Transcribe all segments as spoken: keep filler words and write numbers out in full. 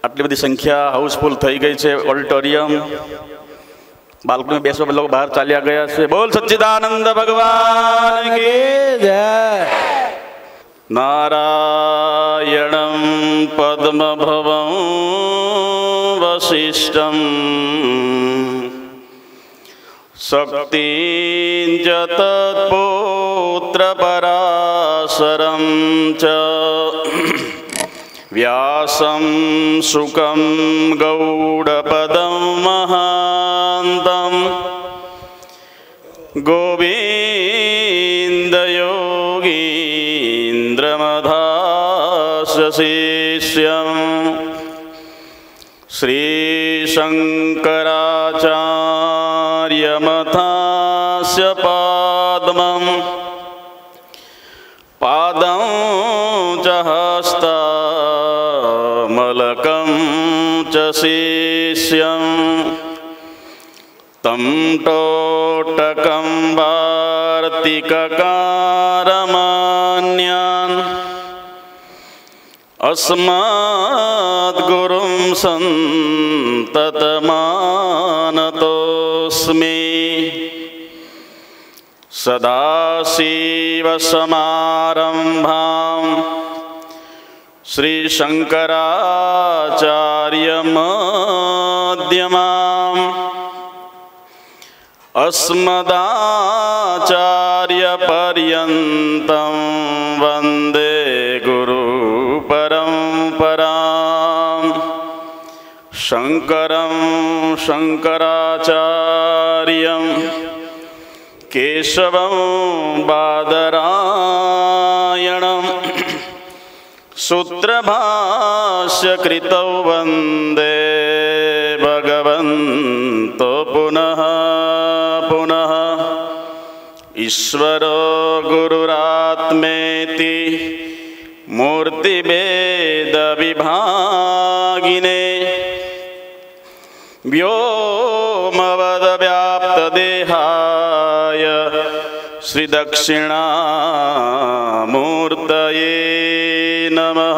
આટલી બધી સંખ્યા હાઉસફુલ થઈ ગઈ છે ઓડિટોરિયમ, બાલ્કની બેસવા લોકો બહાર ચાલ્યા ગયા છે. બોલ સચ્ચિદાનંદ ભગવાન કી જય. નારાયણં પદ્મભવં વસિષ્ઠં શક્તિં ચ તત્પુત્ર પરાશરં ચ વ્યાસં શુકં ગૌડપદં મહાન્તં ગોવિંદ યોગીન્દ્રમધાસ્ય શિષ્યં શ્રીશંકરાચાર્યમથાસ્ય પાદ્મં પાદં ચ હસ્તમલકં ચ શિષ્યં तं टोटकं वार्तिककारमान्यान् अस्मद्गुरुं सन्ततमानतोऽस्मि. सदाशिवसमारम्भां श्रीशङ्कराचार्यमध्यमाम् अस्मदाचार्यपर्यन्तं वन्दे गुरुपरम्पराम्. शङ्करं शङ्कराचार्यं केशवं बादरायणं सूत्रभाष्यकृतौ वन्दे भगवन्तो पुनः पुनः. ईश्वरो गुरुरात्मेति मूर्तिभेदविभागिने व्योमवद्व्याप्तदेहाय श्रीदक्षिणामूर्तये नमः.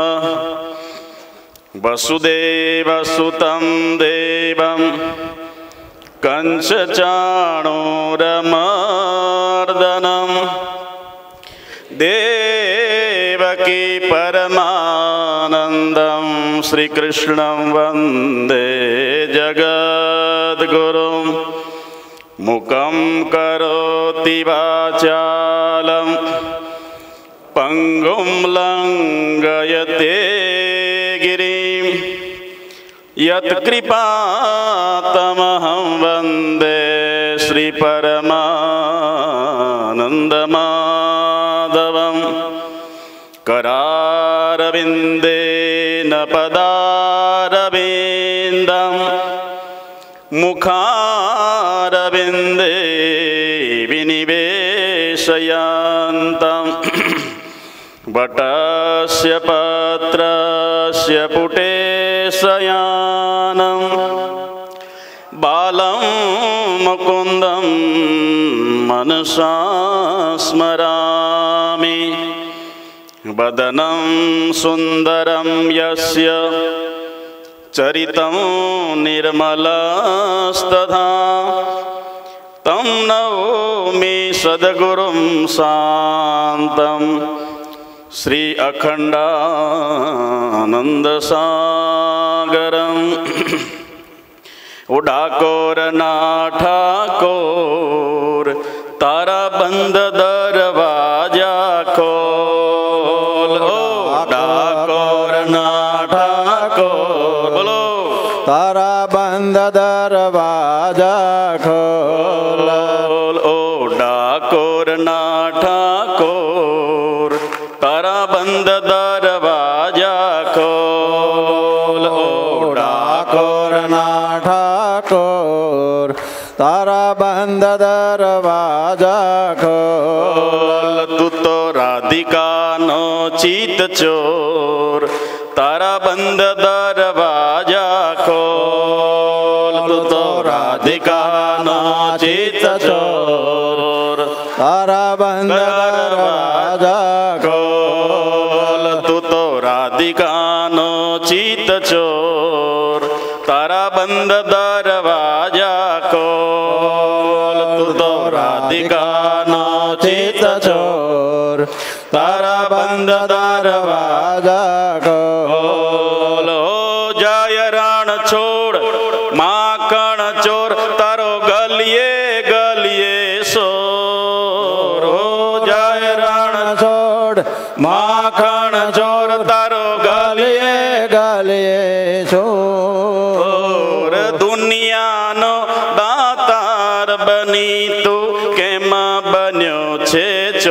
वसुदेवसुतं देवं कंसचाणूरमर्दनं देवकी परमानन्दं श्रीकृष्णं वन्दे जगद्गुरुं. मुखं करोति वाचालं पंगुं लंघयते गिरिं यत्कृपातमहं वन्दे श्रीपरमानन्दमाधवं. करारविन्देन पदारविन्दं मुखारविन्दे विनिवेशयान्तं. वटस्य पत्रस्य पुटे शयानं बालं मुकुन्दं मनसा स्मरामि. वदनं सुन्दरं यस्य चरितं निर्मलस्तथा तं नौमि सद्गुरुं शान्तं श्री अखंडानंदसागरं. ओ डाकोर ना ठाकोर तारा बंद दरवाजा खोल. ओ डाकोर ना ठाकोर बोलो तारा बंद दरवाजा खोल. ओ डाकोर ना ठाकोर तारा बंद दरवाजा खोल. ओ डाकोर ना ठाकोर तारा बंद दरवाजा खोल. तू तो राधिका नो चित चोर तारा बंद दरवाजा खोल. तू तो राधिका नो चित चोर तारा बंद दरवाजा खोल. तू तो राधिका नो चित चोर તારા બંધ દરવાજા ખોલ તું તો રાધિકાનો ચિત ચોર તારા બંધ દરવાજા ખોલ જય રણ છોડ માખણ ચોર તારો ગલીએ ગલીએ સોર જય રણ છોડ માખણ ચોર તારો ગલીએ ગલીએ ચોર દુનિયાનો દાતાર બની તું કેમ બન્યો છે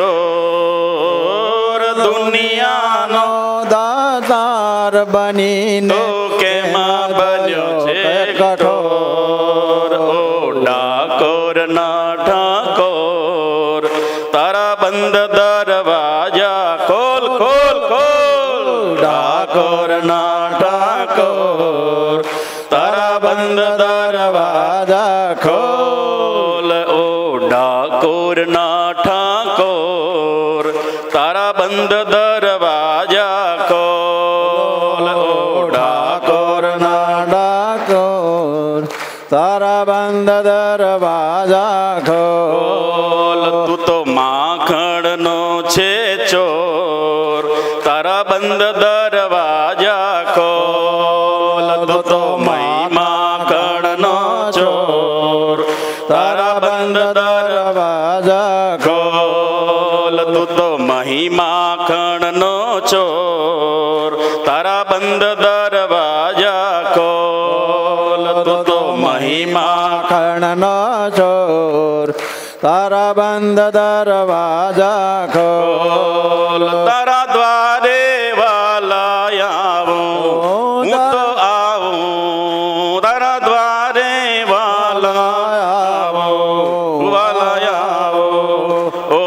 ચોર દુનિયાનો દાતાર બનીને કેમ બન્યો છે કઠોર ઓ ડાકોર ના ઠાકોર તારા બંધ દરવાજા ખોલ ખોલ ખોલ ડાકોર ના ઠાકોર તારા બંધ દરવાજા ખોલ ઓ ડાકોર ના ઠાકોર તારા બંધ દરવાજા ખોલ ઓ ડાકોર ના ડાકોર તારા બંધ દરવાજા ખોલ તું તો માખણનો છે ચોર તારા બંધ દરવાજા ખોલ તું તો માખણનો ચોર તારા બંધ દરવાજા ખોલ તું તો માખણનો ચોર તારા બંધ દરવાજા ખોલ તું તો માખણનો ચોર તારા બંધ દરવાજા ખોલ તારા દ્વારે વાલા આવું હું તો આવું તારા દ્વારે વાલા આવું વાલા આવું ઓ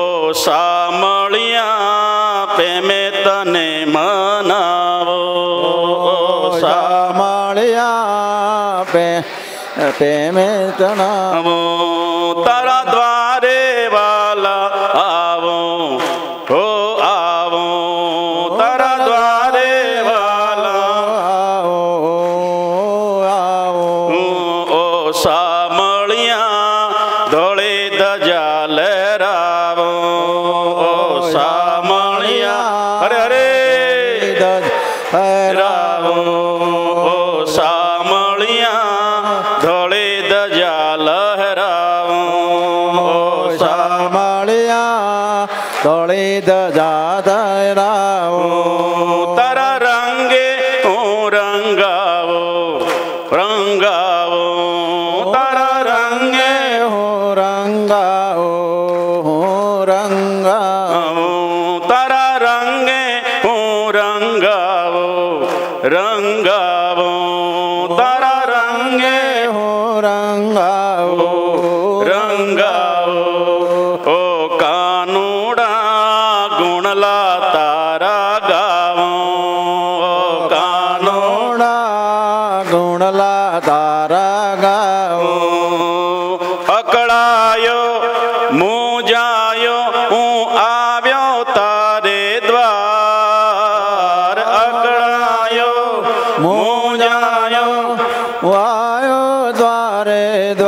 સામળિયા પ્રેમે તને મનાવો સામળિયા પે પ્રેમે તનાવો તારા દ્વારે વાલા આવો હો આવો તારા દ્વારે વાલા આવો આવો ઓ સામળિયા ધોળે ધજા લહેરાવો ઓ સામળિયા હરે હરે હરાવો ઓ સામળિયા ધોળે ધજા લહેરાવો ઓ સામળિયા ધોળી ધજા ધરાવો તારા રંગે હું રંગાવો રંગાવો તારા રંગે હું રંગાવો હું રંગાવો તારા રંગે હું રંગાવો રંગાવો તારા રંગે હું રંગાવો રંગાવો ઓ કાનુડા ગુણલા તારા ગાવો ઓ કાનુડા ગુણલા તારા ગાવો અકળાયો મૂંઝાયો હું આવ્યો તારે દ્વાર અકળાયો મૂંઝાયો વાયો દ્વારે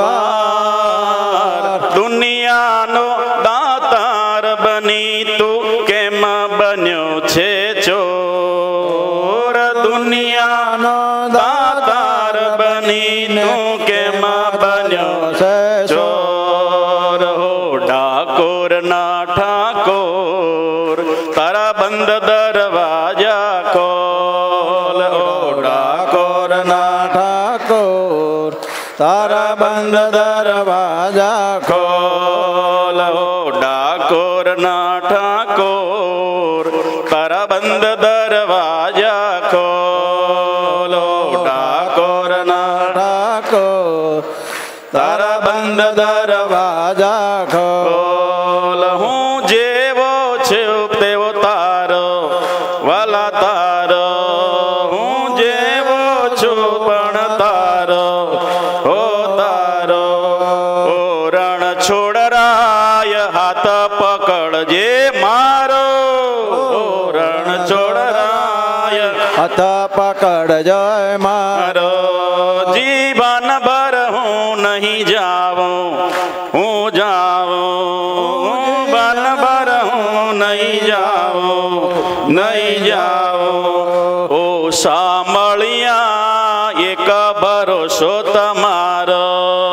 દ્વાર દુનિયાનો દાતાર બની તું કેમ બન્યો છે ચોર દુનિયાનો દાતાર બની તું કેમ બન્યો છે ચોર હો ડાકોર ના ઠાકોર તારા બંધ દરવાજા ખોલ ઓ ડાકોર ના ઠાકોર તારા બંધ દરવાજા ખોલ ઓ ડાકોર ના ઠાકોર તારા બંધ દરવાજા ખોલ ઓ ડાકોર ના ઠાકોર તારા બંધ દરવાજા ખોલ હું જેવો છું તેવો તારો વાલા તારો હું જેવો છું પણ તારો હો તારો ઓ રણ છોડરાય હાથ પકડજે મારો ઓ રણ છોડરાય હાથ પકડ જય મારો મારો जीवन भर हूँ नहीं जाऊँ हूँ जाऊँ बन भर हूँ नहीं जाऊँ नहीं जाऊँ ओ सामलिया एक भरोसो तमारो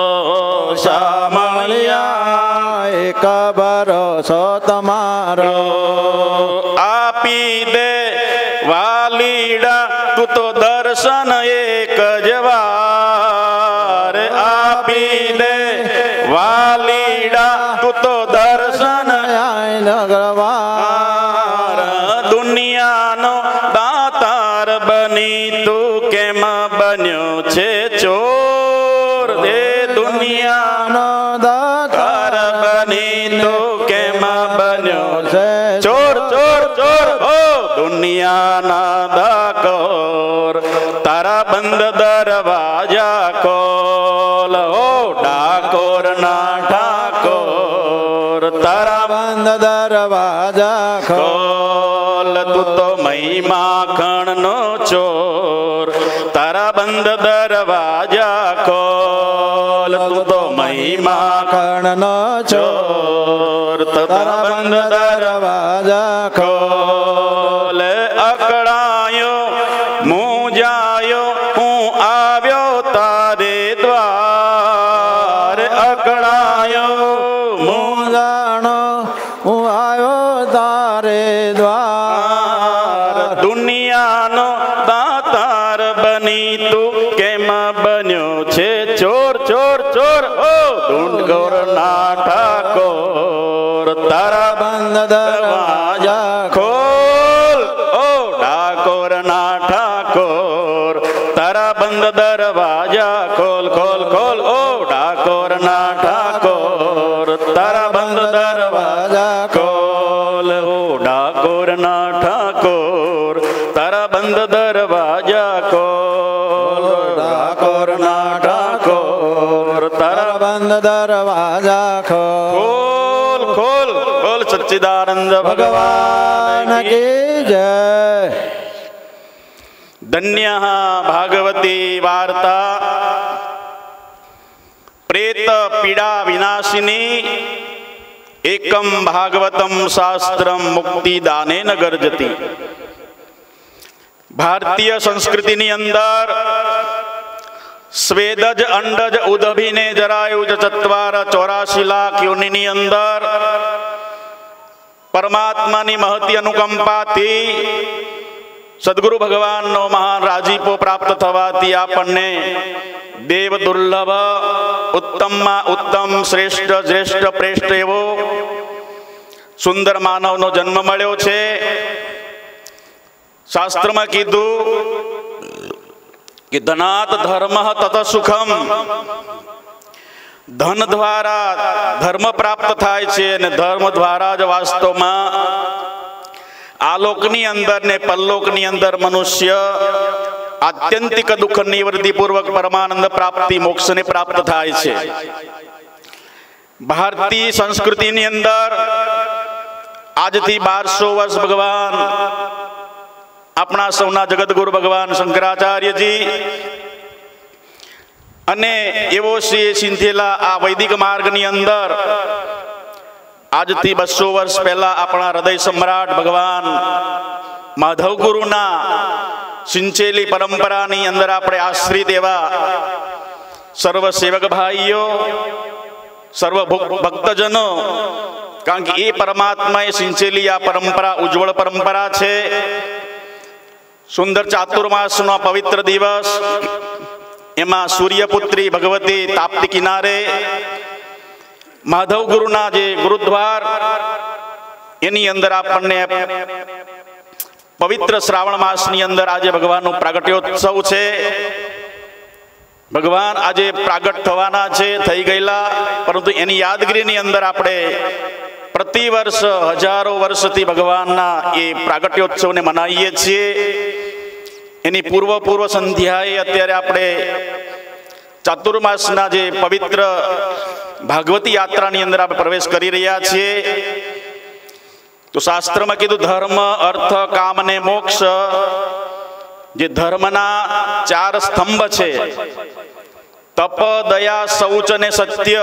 सामलिया एक भरोसो तमारो आपी दे वालीड़ा तू तो दर्शन एक जवार आपी दे वालीड़ा तू तो दर्शन नगरवार दुनिया नो दातार बनी तू केम बन्यो छे चोर दे दुनिया नो दातार बनी तू केम बन्यो छे चोर चोर चोर हो दुनिया ना डाकोर तारा बंद दरवाजा खोल हो डाकोर ना ठाकोर तारा बंद दरवाजा खोल तू तो मई माखण नो चोर तारा बंद दरवाजा खोल तू तो मई माखण नो चोर तारा बंद दरवाजा खोल अकड़ायो मुँह जायो हूँ आव्यो तारे द्वार अकड़ायो मुँह जानो हूँ आयो तारे द्वार दुनिया नो दातार बनी तू केम बन्यो छे चोर चोर चोर ओ ढूंढ ना ठाकोर तारा बंद दरवाजा खोल ओ डाकोर ना ठाकोर तारा बंद दरवाजा खोल खोल खोल ओ डाकोर ना ठाकोर तारा बंद दरवाजा खोल ओ डाकोर ना ठाकोर तारा बंद दरवाजा खोल डाकोर ना ठाकोर तारा बंद दरवाजा खोल खोल खोल सच्चिदानंद भगवान की जय। धन्य भागवती वार्ता प्रेत पीड़ा विनाशिनी एकम भागवतम शास्त्रम मुक्ति दानेन गर्जति। भारतीय संस्कृति ની અંદર સ્વેદજ અંડજ ઉદભીને જરાયુજ ચત્વાર ચોરાશી લાખ યોનિની અંદર પરમાત્માની મહતી અનુકંપાથી સદગુરુ ભગવાનનો મહાન રાજીપો પ્રાપ્ત થવાથી આપણને દેવ દુર્લભ ઉત્તમમાં ઉત્તમ શ્રેષ્ઠ શ્રેષ્ઠ પ્રેષ્ઠ એવો સુંદર માનવનો જન્મ મળ્યો છે। શાસ્ત્રમાં કીધું कि धनात् धर्म तत सुखम धन द्वारा धर्म प्राप्त थाय छे ने धर्म द्वारा ज वास्तवमां आलोकनी अंदर ने परलोकनी अंदर मनुष्य आत्यंतिक दुख निवृत्ति पूर्वक परमानंद प्राप्ति मोक्ष ने प्राप्त थाय छे। भारतीय संस्कृति नी अंदर आज थी बार सौ वर्ष भगवान अपना सौना जगतगुरु भगवान शंकराचार्य जी अने एवो से सिंथेला आ वैदिक मार्ग नी अंदर आज थी बसो वर्ष पहला अपना हृदय सम्राट भगवान माधव गुरु ना सिंचेली परंपरा नी अंदर आपणे आश्रित एवा सर्व सेवक भाईओ सर्व भक्तजनों कारण कि ये परमात्मा सिंचेली आ परंपरा उज्ज्वल परंपरा छे। सुंदर चातुर्मास नो पवित्र दिवस एमा सूर्यपुत्री भगवती ताप्ती किनारे माधव गुरुना जे गुरुद्वार एनी अंदर आपने पवित्र श्रावण मास नी अंदर आज भगवान प्रागट्योत्सव छे। भगवान आज प्रागट थवाना छे थई गयेला परंतु एनी यादगिरी नी अंदर आपणे प्रति वर्ष हजारों वर्ष थी भगवान ना ये प्रागट्योत्सव ने मनाईए छीए। एनी पूर्व पूर्व संध्याए अत्यारे आपणे चातुर्मासना जे पवित्र भागवती यात्रा नी अंदर आपणे प्रवेश करी रह्या छीए। तो शास्त्र में कीधुं धर्म अर्थ काम ने मोक्ष जे धर्मना चार स्तंभ छे તપ, દયા, શૌચ અને સત્ય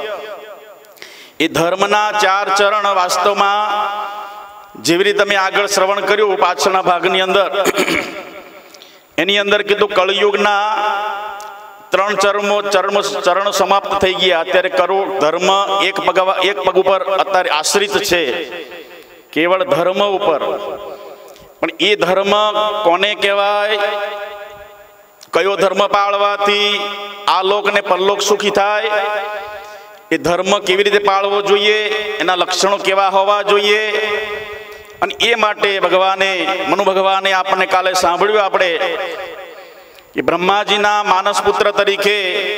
એ ધર્મના ચાર ચરણ વાસ્તવમાં જેવી રીતે તમે આગળ શ્રવણ કર્યું પાછળના ભાગની અંદર એની અંદર કીધું કળયુગના ત્રણ ચરણો ચરણ ચરણ સમાપ્ત થઈ ગયા. અત્યારે કરોડ ધર્મ એક પગ એક પગ ઉપર અત્યારે આશ્રિત છે, કેવળ ધર્મ ઉપર. પણ એ ધર્મ કોને કહેવાય? કયો ધર્મ પાળવાથી આ લોક ને પરલોક સુખી થાય? એ ધર્મ કેવી રીતે પાળવો જોઈએ? એના લક્ષણો કેવા હોવા જોઈએ? અને એ માટે ભગવાને મનુ ભગવાને આપણને કાલે સાંભળ્યું આપણે કે બ્રહ્માજીના માનસ પુત્ર તરીકે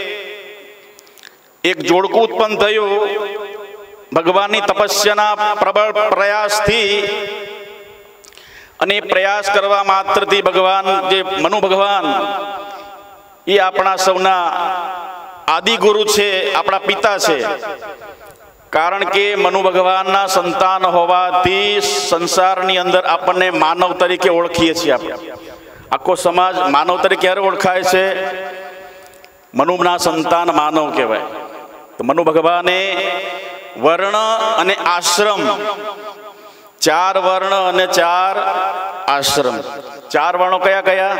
એક જોડકું ઉત્પન્ન થયું. ભગવાનની તપસ્યાના પ્રબળ પ્રયાસથી અને પ્રયાસ કરવા માત્રથી ભગવાન જે મનુ ભગવાન એ આપણા સૌના આદિ ગુરુ છે, આપણા પિતા છે. કારણ કે મનુ ભગવાનના સંતાન હોવાથી સંસારની અંદર આપણને માનવ તરીકે ઓળખીએ છીએ. આપણે આખો સમાજ માનવ તરીકે ક્યારે ઓળખાય છે? મનુના સંતાન માનવ કહેવાય. તો મનુ ભગવાને વર્ણ અને આશ્રમ, ચાર વર્ણ અને ચાર આશ્રમ. ચાર વર્ણો કયા કયા?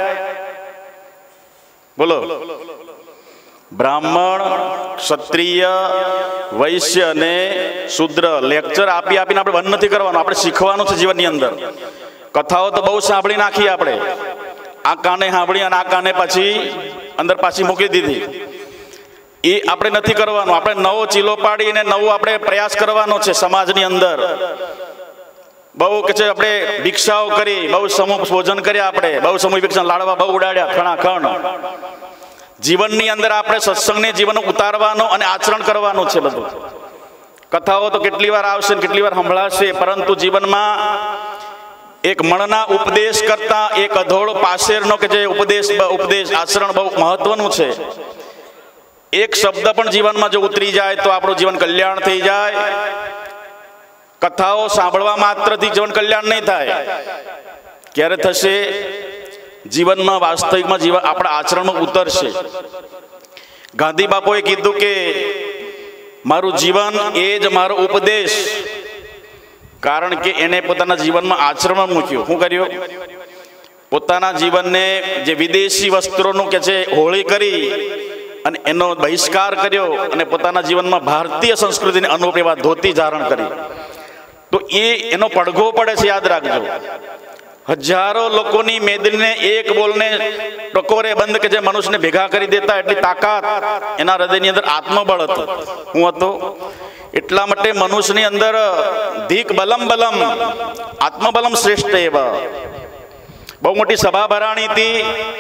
બોલો. બ્રાહ્મણ, ક્ષત્રિય, વૈશ્ય અને શુદ્ર. લેક્ચર આપી આપીને આપણે બંધ નથી કરવાનું, આપણે શીખવાનું છે જીવનની અંદર. કથાઓ તો બહુ સાંભળી નાખી આપણે, આ કાને સાંભળી અને આ કાને પછી અંદર પાછી મૂકી દીધી. એ આપણે નથી કરવાનું. આપણે નવો ચીલો પાડીને નવો આપણે પ્રયાસ કરવાનો છે સમાજની અંદર. બહુ કે છે આપણે ભિક્ષાઓ કરી, બહુ સમૂહ ભોજન કર્યા, આપણે બહુ સમૂહ ભિક્ષા લાડવા બહુ ઉડાડ્યા ખણાખણ. જીવનની અંદર આપણે સત્સંગને જીવન ઉતારવાનો અને આચરણ કરવાનું છે. બધું કથાઓ તો કેટલી વાર આવશે કેટલી વાર સંભળાશે, પરંતુ જીવનમાં એક મણના ઉપદેશ કરતા એક અધોળ પાસેરનો કે જે ઉપદેશ ઉપદેશ આચરણ બહુ મહત્વનું છે. એક શબ્દ પણ જીવનમાં જો ઉતરી જાય તો આપણું જીવન કલ્યાણ થઈ જાય. કથાઓ સાંભળવા માત્રથી જીવન કલ્યાણ નહીં થાય. ક્યારે થશે? જીવનમાં વાસ્તવિકમાં જીવન આપણા આચરણમાં ઉતરશે. ગાંધી બાપુએ કીધું કે મારું જીવન એ જ મારો ઉપદેશ. કારણ કે એને પોતાના જીવનમાં આચરણમાં મૂક્યું. શું કર્યું? પોતાના જીવનને જે વિદેશી વસ્ત્રોનું કે છે હોળી કરી અને એનો બહિષ્કાર કર્યો અને પોતાના જીવનમાં ભારતીય સંસ્કૃતિને અનુરૂપ એવા ધોતી ધારણ કરી. તો એ એનો પડઘો પડે છે, યાદ રાખજો. હજારો લોકોની મેદને એક બોલને ટકોરે બંધ કે જે મનુષ્યને ભેગા કરી દેતા એટલી તાકાત એના હૃદયની અંદર આત્મબળ હતું. હું હતો એટલા માટે મનુષ્યની અંદર ધીક બલમ બલમ આત્મબલમ શ્રેષ્ઠ એવા. બહુ મોટી સભા ભરાણી હતી.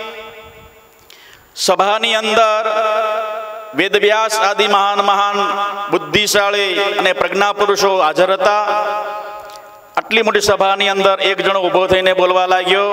સભાની અંદર વેદવ્યાસ આદિ મહાન મહાન બુદ્ધિશાળી અને પ્રજ્ઞા પુરુષો હાજર હતા. આટલી મોટી સભાની અંદર એક જણો ઉભો થઈને બોલવા લાગ્યો,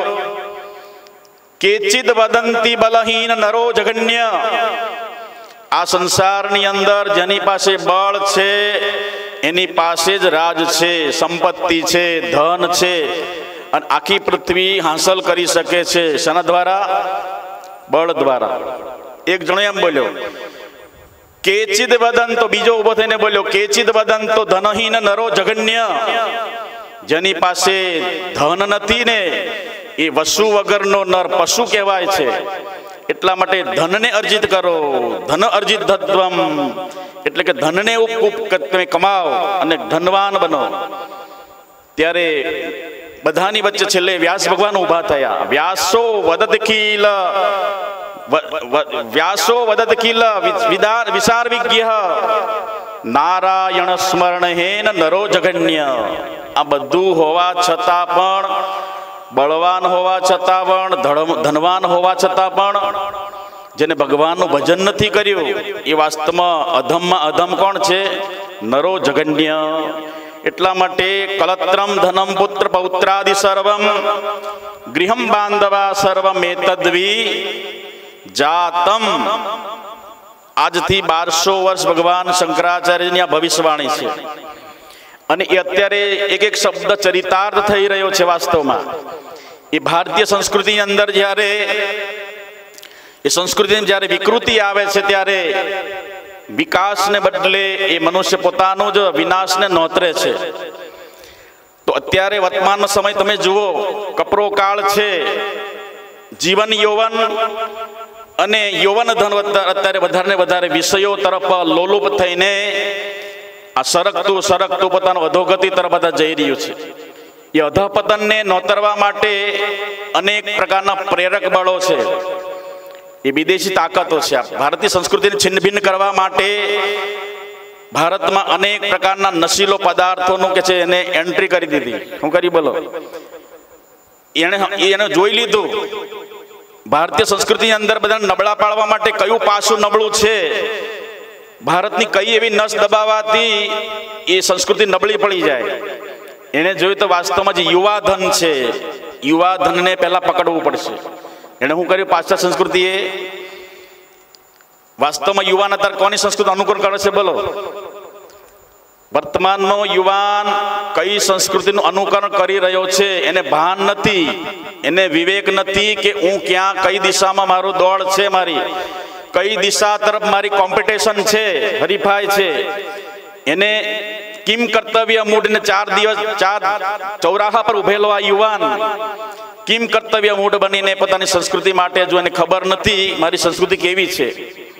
કેચિદ વદંતી બલહીન નરો જગન્ય. આ સંસારની અંદર જેની પાસે બળ છે એની પાસે જ રાજ છે, સંપત્તિ છે, ધન છે અને આખી પૃથ્વી હાંસલ કરી શકે છે. શેના દ્વારા? બળ દ્વારા. એક જણો એમ બોલ્યો. કેચિદ વદન તો બીજો ઉભો થઈને બોલ્યો, કેચિદ વદન તો ધનહીન નરો જગન્ય. જેની પાસે ધન નથી ને એ વસુ વગરનો નર પશુ કહેવાય છે. એટલા માટે ધનને અર્જિત કરો, ધન અર્જિત ધત્વમ, એટલે કે ધનને તમે કમાઓ અને ધનવાન બનો. ત્યારે બધાની વચ્ચે છેલ્લે વ્યાસ ભગવાન ઉભા થયા. વ્યાસો વદત ખીલ વ્યાસો વદત ખીલ વિસાર વિજ્ઞ નારાયણ સ્મરણ હેન નરો જગન્ય. આ બધું હોવા છતાં પણ, બળવાન હોવા છતાં પણ, ધનવાન હોવા છતાં પણ જેને ભગવાનનું ભજન નથી કર્યું એ વાસ્તવમાં અધમમાં અધમ કોણ છે? નરો જગન્ય. એટલા માટે કલત્રમ ધનમ પુત્ર પૌત્રાદિ સર્વમ ગૃહમ બાંધવા સર્વમ એતદ્વી જાતમ. આજથી બારસો વર્ષ ભગવાન શંકરાચાર્યની આ ભવિષ્યવાણી છે અને એ અત્યારે એક એક શબ્દ ચરિતાર્થ થઈ રહ્યો છે. વાસ્તવમાં એ ભારતીય સંસ્કૃતિની અંદર જ્યારે એ સંસ્કૃતિની જ્યારે વિકૃતિ આવે છે ત્યારે વિકાસને બદલે એ મનુષ્ય પોતાનો જ વિનાશને નોતરે છે. તો અત્યારે વર્તમાન સમય તમે જુઓ, કપરો કાળ છે. જીવન યૌવન અને યૌવન ધન અત્યારે વધારે વધારે વિષયો તરફ લોલુપ થઈને આ સરકતું સરકતું પોતાનું અધોગતિ તરફ બધા જઈ રહ્યું છે. એ અધપતનને નોતરવા માટે અનેક પ્રકારના પ્રેરક બળો છે, એ વિદેશી તાકાતો છે. ભારતીય સંસ્કૃતિને છિન્ન ભિન્ન કરવા માટે ભારતમાં અનેક પ્રકારના નશીલો પદાર્થોનું કે છે એને એન્ટ્રી કરી દીધી. શું કરી બોલો? એને એને જોઈ લીધું ભારતીય સંસ્કૃતિની અંદર બધા નબળા પાડવા માટે કયું પાસું નબળું છે, ભારતની કઈ એવી નસ દબાવાથી એ સંસ્કૃતિ નબળી પડી જાય. એને જોયું તો વાસ્તવમાં જે યુવા ધન છે, યુવા ધનને પહેલા પકડવું પડશે. એને શું કર્યું પાશ્ચાત્ય સંસ્કૃતિએ? વાસ્તવમાં યુવાન અત્યારે કોની સંસ્કૃતિ અનુકરણ કરે છે બોલો? વર્તમાનનો યુવાન કઈ સંસ્કૃતિનું અનુકરણ કરી રહ્યો છે એને ભાન નથી, એને વિવેક નથી કે હું ક્યાં કઈ દિશામાં મારું દોડ છે, મારી કઈ દિશા તરફ મારી કોમ્પિટિશન છે, હરીફાઈ છે. એને કિમ કર્તવ્ય મૂઢને ચાર દિવસ ચાર ચૌરાહા પર ઉભેલો આ યુવાન કિમ કર્તવ્ય મૂઢ બનીને પોતાની સંસ્કૃતિ માટે જો એને ખબર નથી મારી સંસ્કૃતિ કેવી છે.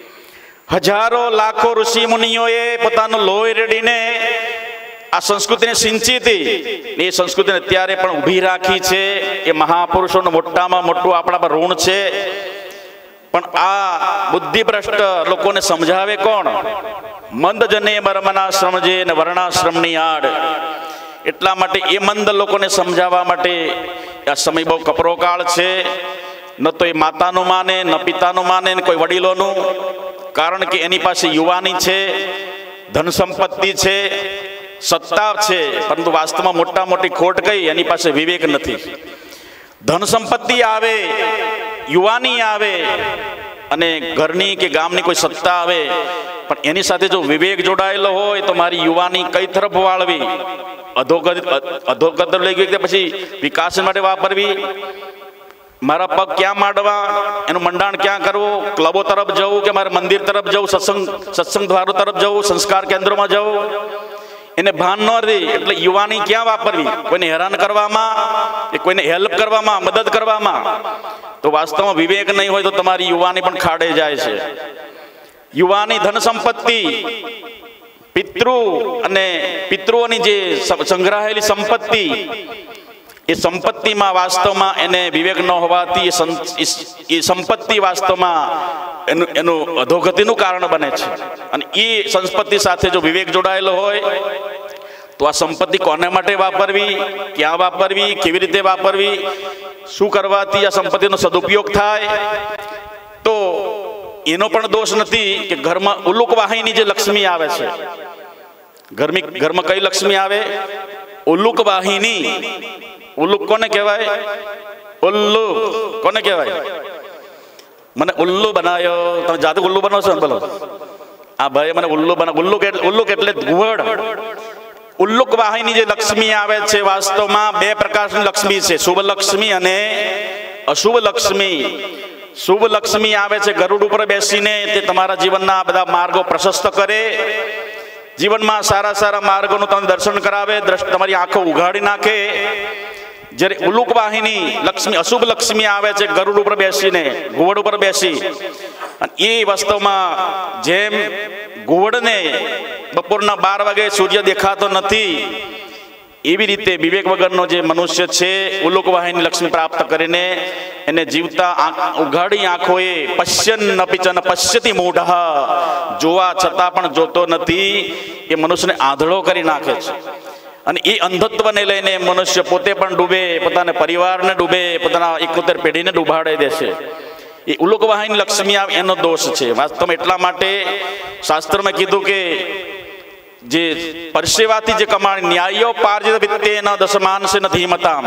હજારો લાખો ઋષિ મુનિઓએ પોતાનું લોહી રેડીને આ સંસ્કૃતિને સિંચી હતી. એ સંસ્કૃતિને અત્યારે પણ ઊભી રાખી છે. એ મહાપુરુષોનું મોટામાં મોટું આપણા પર ઋણ છે. પણ આ બુદ્ધિભ્રષ્ટ લોકોને સમજાવે કોણ? મંદ જને મર્મના શ્રમજે ને વર્ણાશ્રમની આડ. એટલા માટે એ મંદ લોકોને સમજાવવા માટે આ સમય બહુ કપરો કાળ છે. ન તો એ માતાનું માને, ન પિતાનું માને, ને કોઈ વડીલોનું. કારણ કે એની પાસે યુવાની છે, ધન સંપત્તિ છે, સત્તા છે, પરંતુ વાસ્તવમાં મોટા મોટી ખોટ કઈ? એની પાસે વિવેક નથી. ધન સંપત્તિ આવે, યુવાની આવે અને ઘરની કે ગામની કોઈ સત્તા આવે, પણ એની સાથે જો વિવેક જોડાયેલો હોય તો મારી યુવાની કઈ તરફ વાળવી, અધોગત અધોગત લઈ ગઈ કે પછી વિકાસ માટે વાપરવી, મારા પગ ક્યાં માંડવા, એનું મંડાણ ક્યાં કરવું, ક્લબો તરફ જવું કે મારે મંદિર તરફ જવું, સત્સંગ સત્સંગ દ્વારો તરફ જવું, સંસ્કાર કેન્દ્રોમાં જવું, એને ભાન ન રહે. એટલે યુવાની ક્યાં વાપરવી? કોઈને હેરાન કરવામાં, કે કોઈને હેલ્પ કરવામાં, મદદ કરવામાં. તો વાસ્તવમાં વિવેક નહીં હોય તો તમારી યુવાની પણ ખાડે જાય છે. યુવાની ધન સંપત્તિ, પિતૃ અને પિતૃઓની જે સંગ્રહાયેલી સંપત્તિ, એ સંપત્તિમાં વાસ્તવમાં એને વિવેક ન હોવાથી એ સંપત્તિ વાસ્તવમાં એનું એનું અધોગતિનું કારણ બને છે. અને એ સંપત્તિ સાથે જો વિવેક જોડાયેલો હોય તો આ સંપત્તિ કોને માટે વાપરવી, ક્યાં વાપરવી, કેવી રીતે વાપરવી, શું કરવાથી આ સંપત્તિનો સદુપયોગ થાય, તો એનો પણ દોષ નથી કે ઘરમાં ઉલ્લુક વાહિની જે લક્ષ્મી આવે છે, ઘરની ઘરમાં કઈ લક્ષ્મી આવે? ઉલ્લુક વાહિની. ઉલ્લુક કોને કહેવાય? ઉલ્લુ કોને કહેવાય? મને ઉલ્લુ બનાવ્યો. તમે જાતે ઉલ્લુ બનાવશો ને? બોલો, આ ભાઈ મને ઉલ્લુ બનાવ. ઉલ્લુક એટલે ઉલ્લુક એટલે ઘુવડ. ઉલ્લુક વાહિની જે લક્ષ્મી આવે છે, વાસ્તવમાં બે પ્રકારની લક્ષ્મી છે, શુભ લક્ષ્મી અને અશુભ લક્ષ્મી. શુભ લક્ષ્મી આવે છે ગરુડ ઉપર બેસીને, તે તમારા જીવનના બધા માર્ગો પ્રશસ્ત કરે, જીવનમાં સારા સારા માર્ગોનું તમને દર્શન કરાવે, તમારી આંખો ઉઘાડી નાખે. જ્યારે ઉલ્લુક વાહિની લક્ષ્મી, અશુભ લક્ષ્મી આવે છે ગરુડ ઉપર બેસીને, ઘુવડ ઉપર બેસી, અને એ વાસ્તવમાં જેમ ઘુવડને બપોરના બાર વાગે સૂર્ય દેખાતો નથી, એવી રીતે વિવેક વગરનો જે મનુષ્ય છે ઉલ્લુક વાહિની લક્ષ્મી પ્રાપ્ત કરીને એને જીવતા ઉઘાડી આંખોએ પશ્યન નપિચન પશ્યતિ મૂઢ, જોવા છતાં પણ જોતો નથી, એ મનુષ્યને આંધળો કરી નાખે છે. અને એ અંધત્વને લઈને મનુષ્ય પોતે પણ ડૂબે, પોતાના પરિવારને ડૂબે, પોતાના એકોતેર પેઢીને ડૂબાડી દેશે. એ ઉલ્લુક વાહિની લક્ષ્મી આવે એનો દોષ છે વાસ્તવમાં. એટલા માટે શાસ્ત્રમાં કીધું કે જે પરસેવાથી જે કમાણી, ન્યાયો પાર્જિત વિત્તેન દશમાનસે ન ધીમતામ.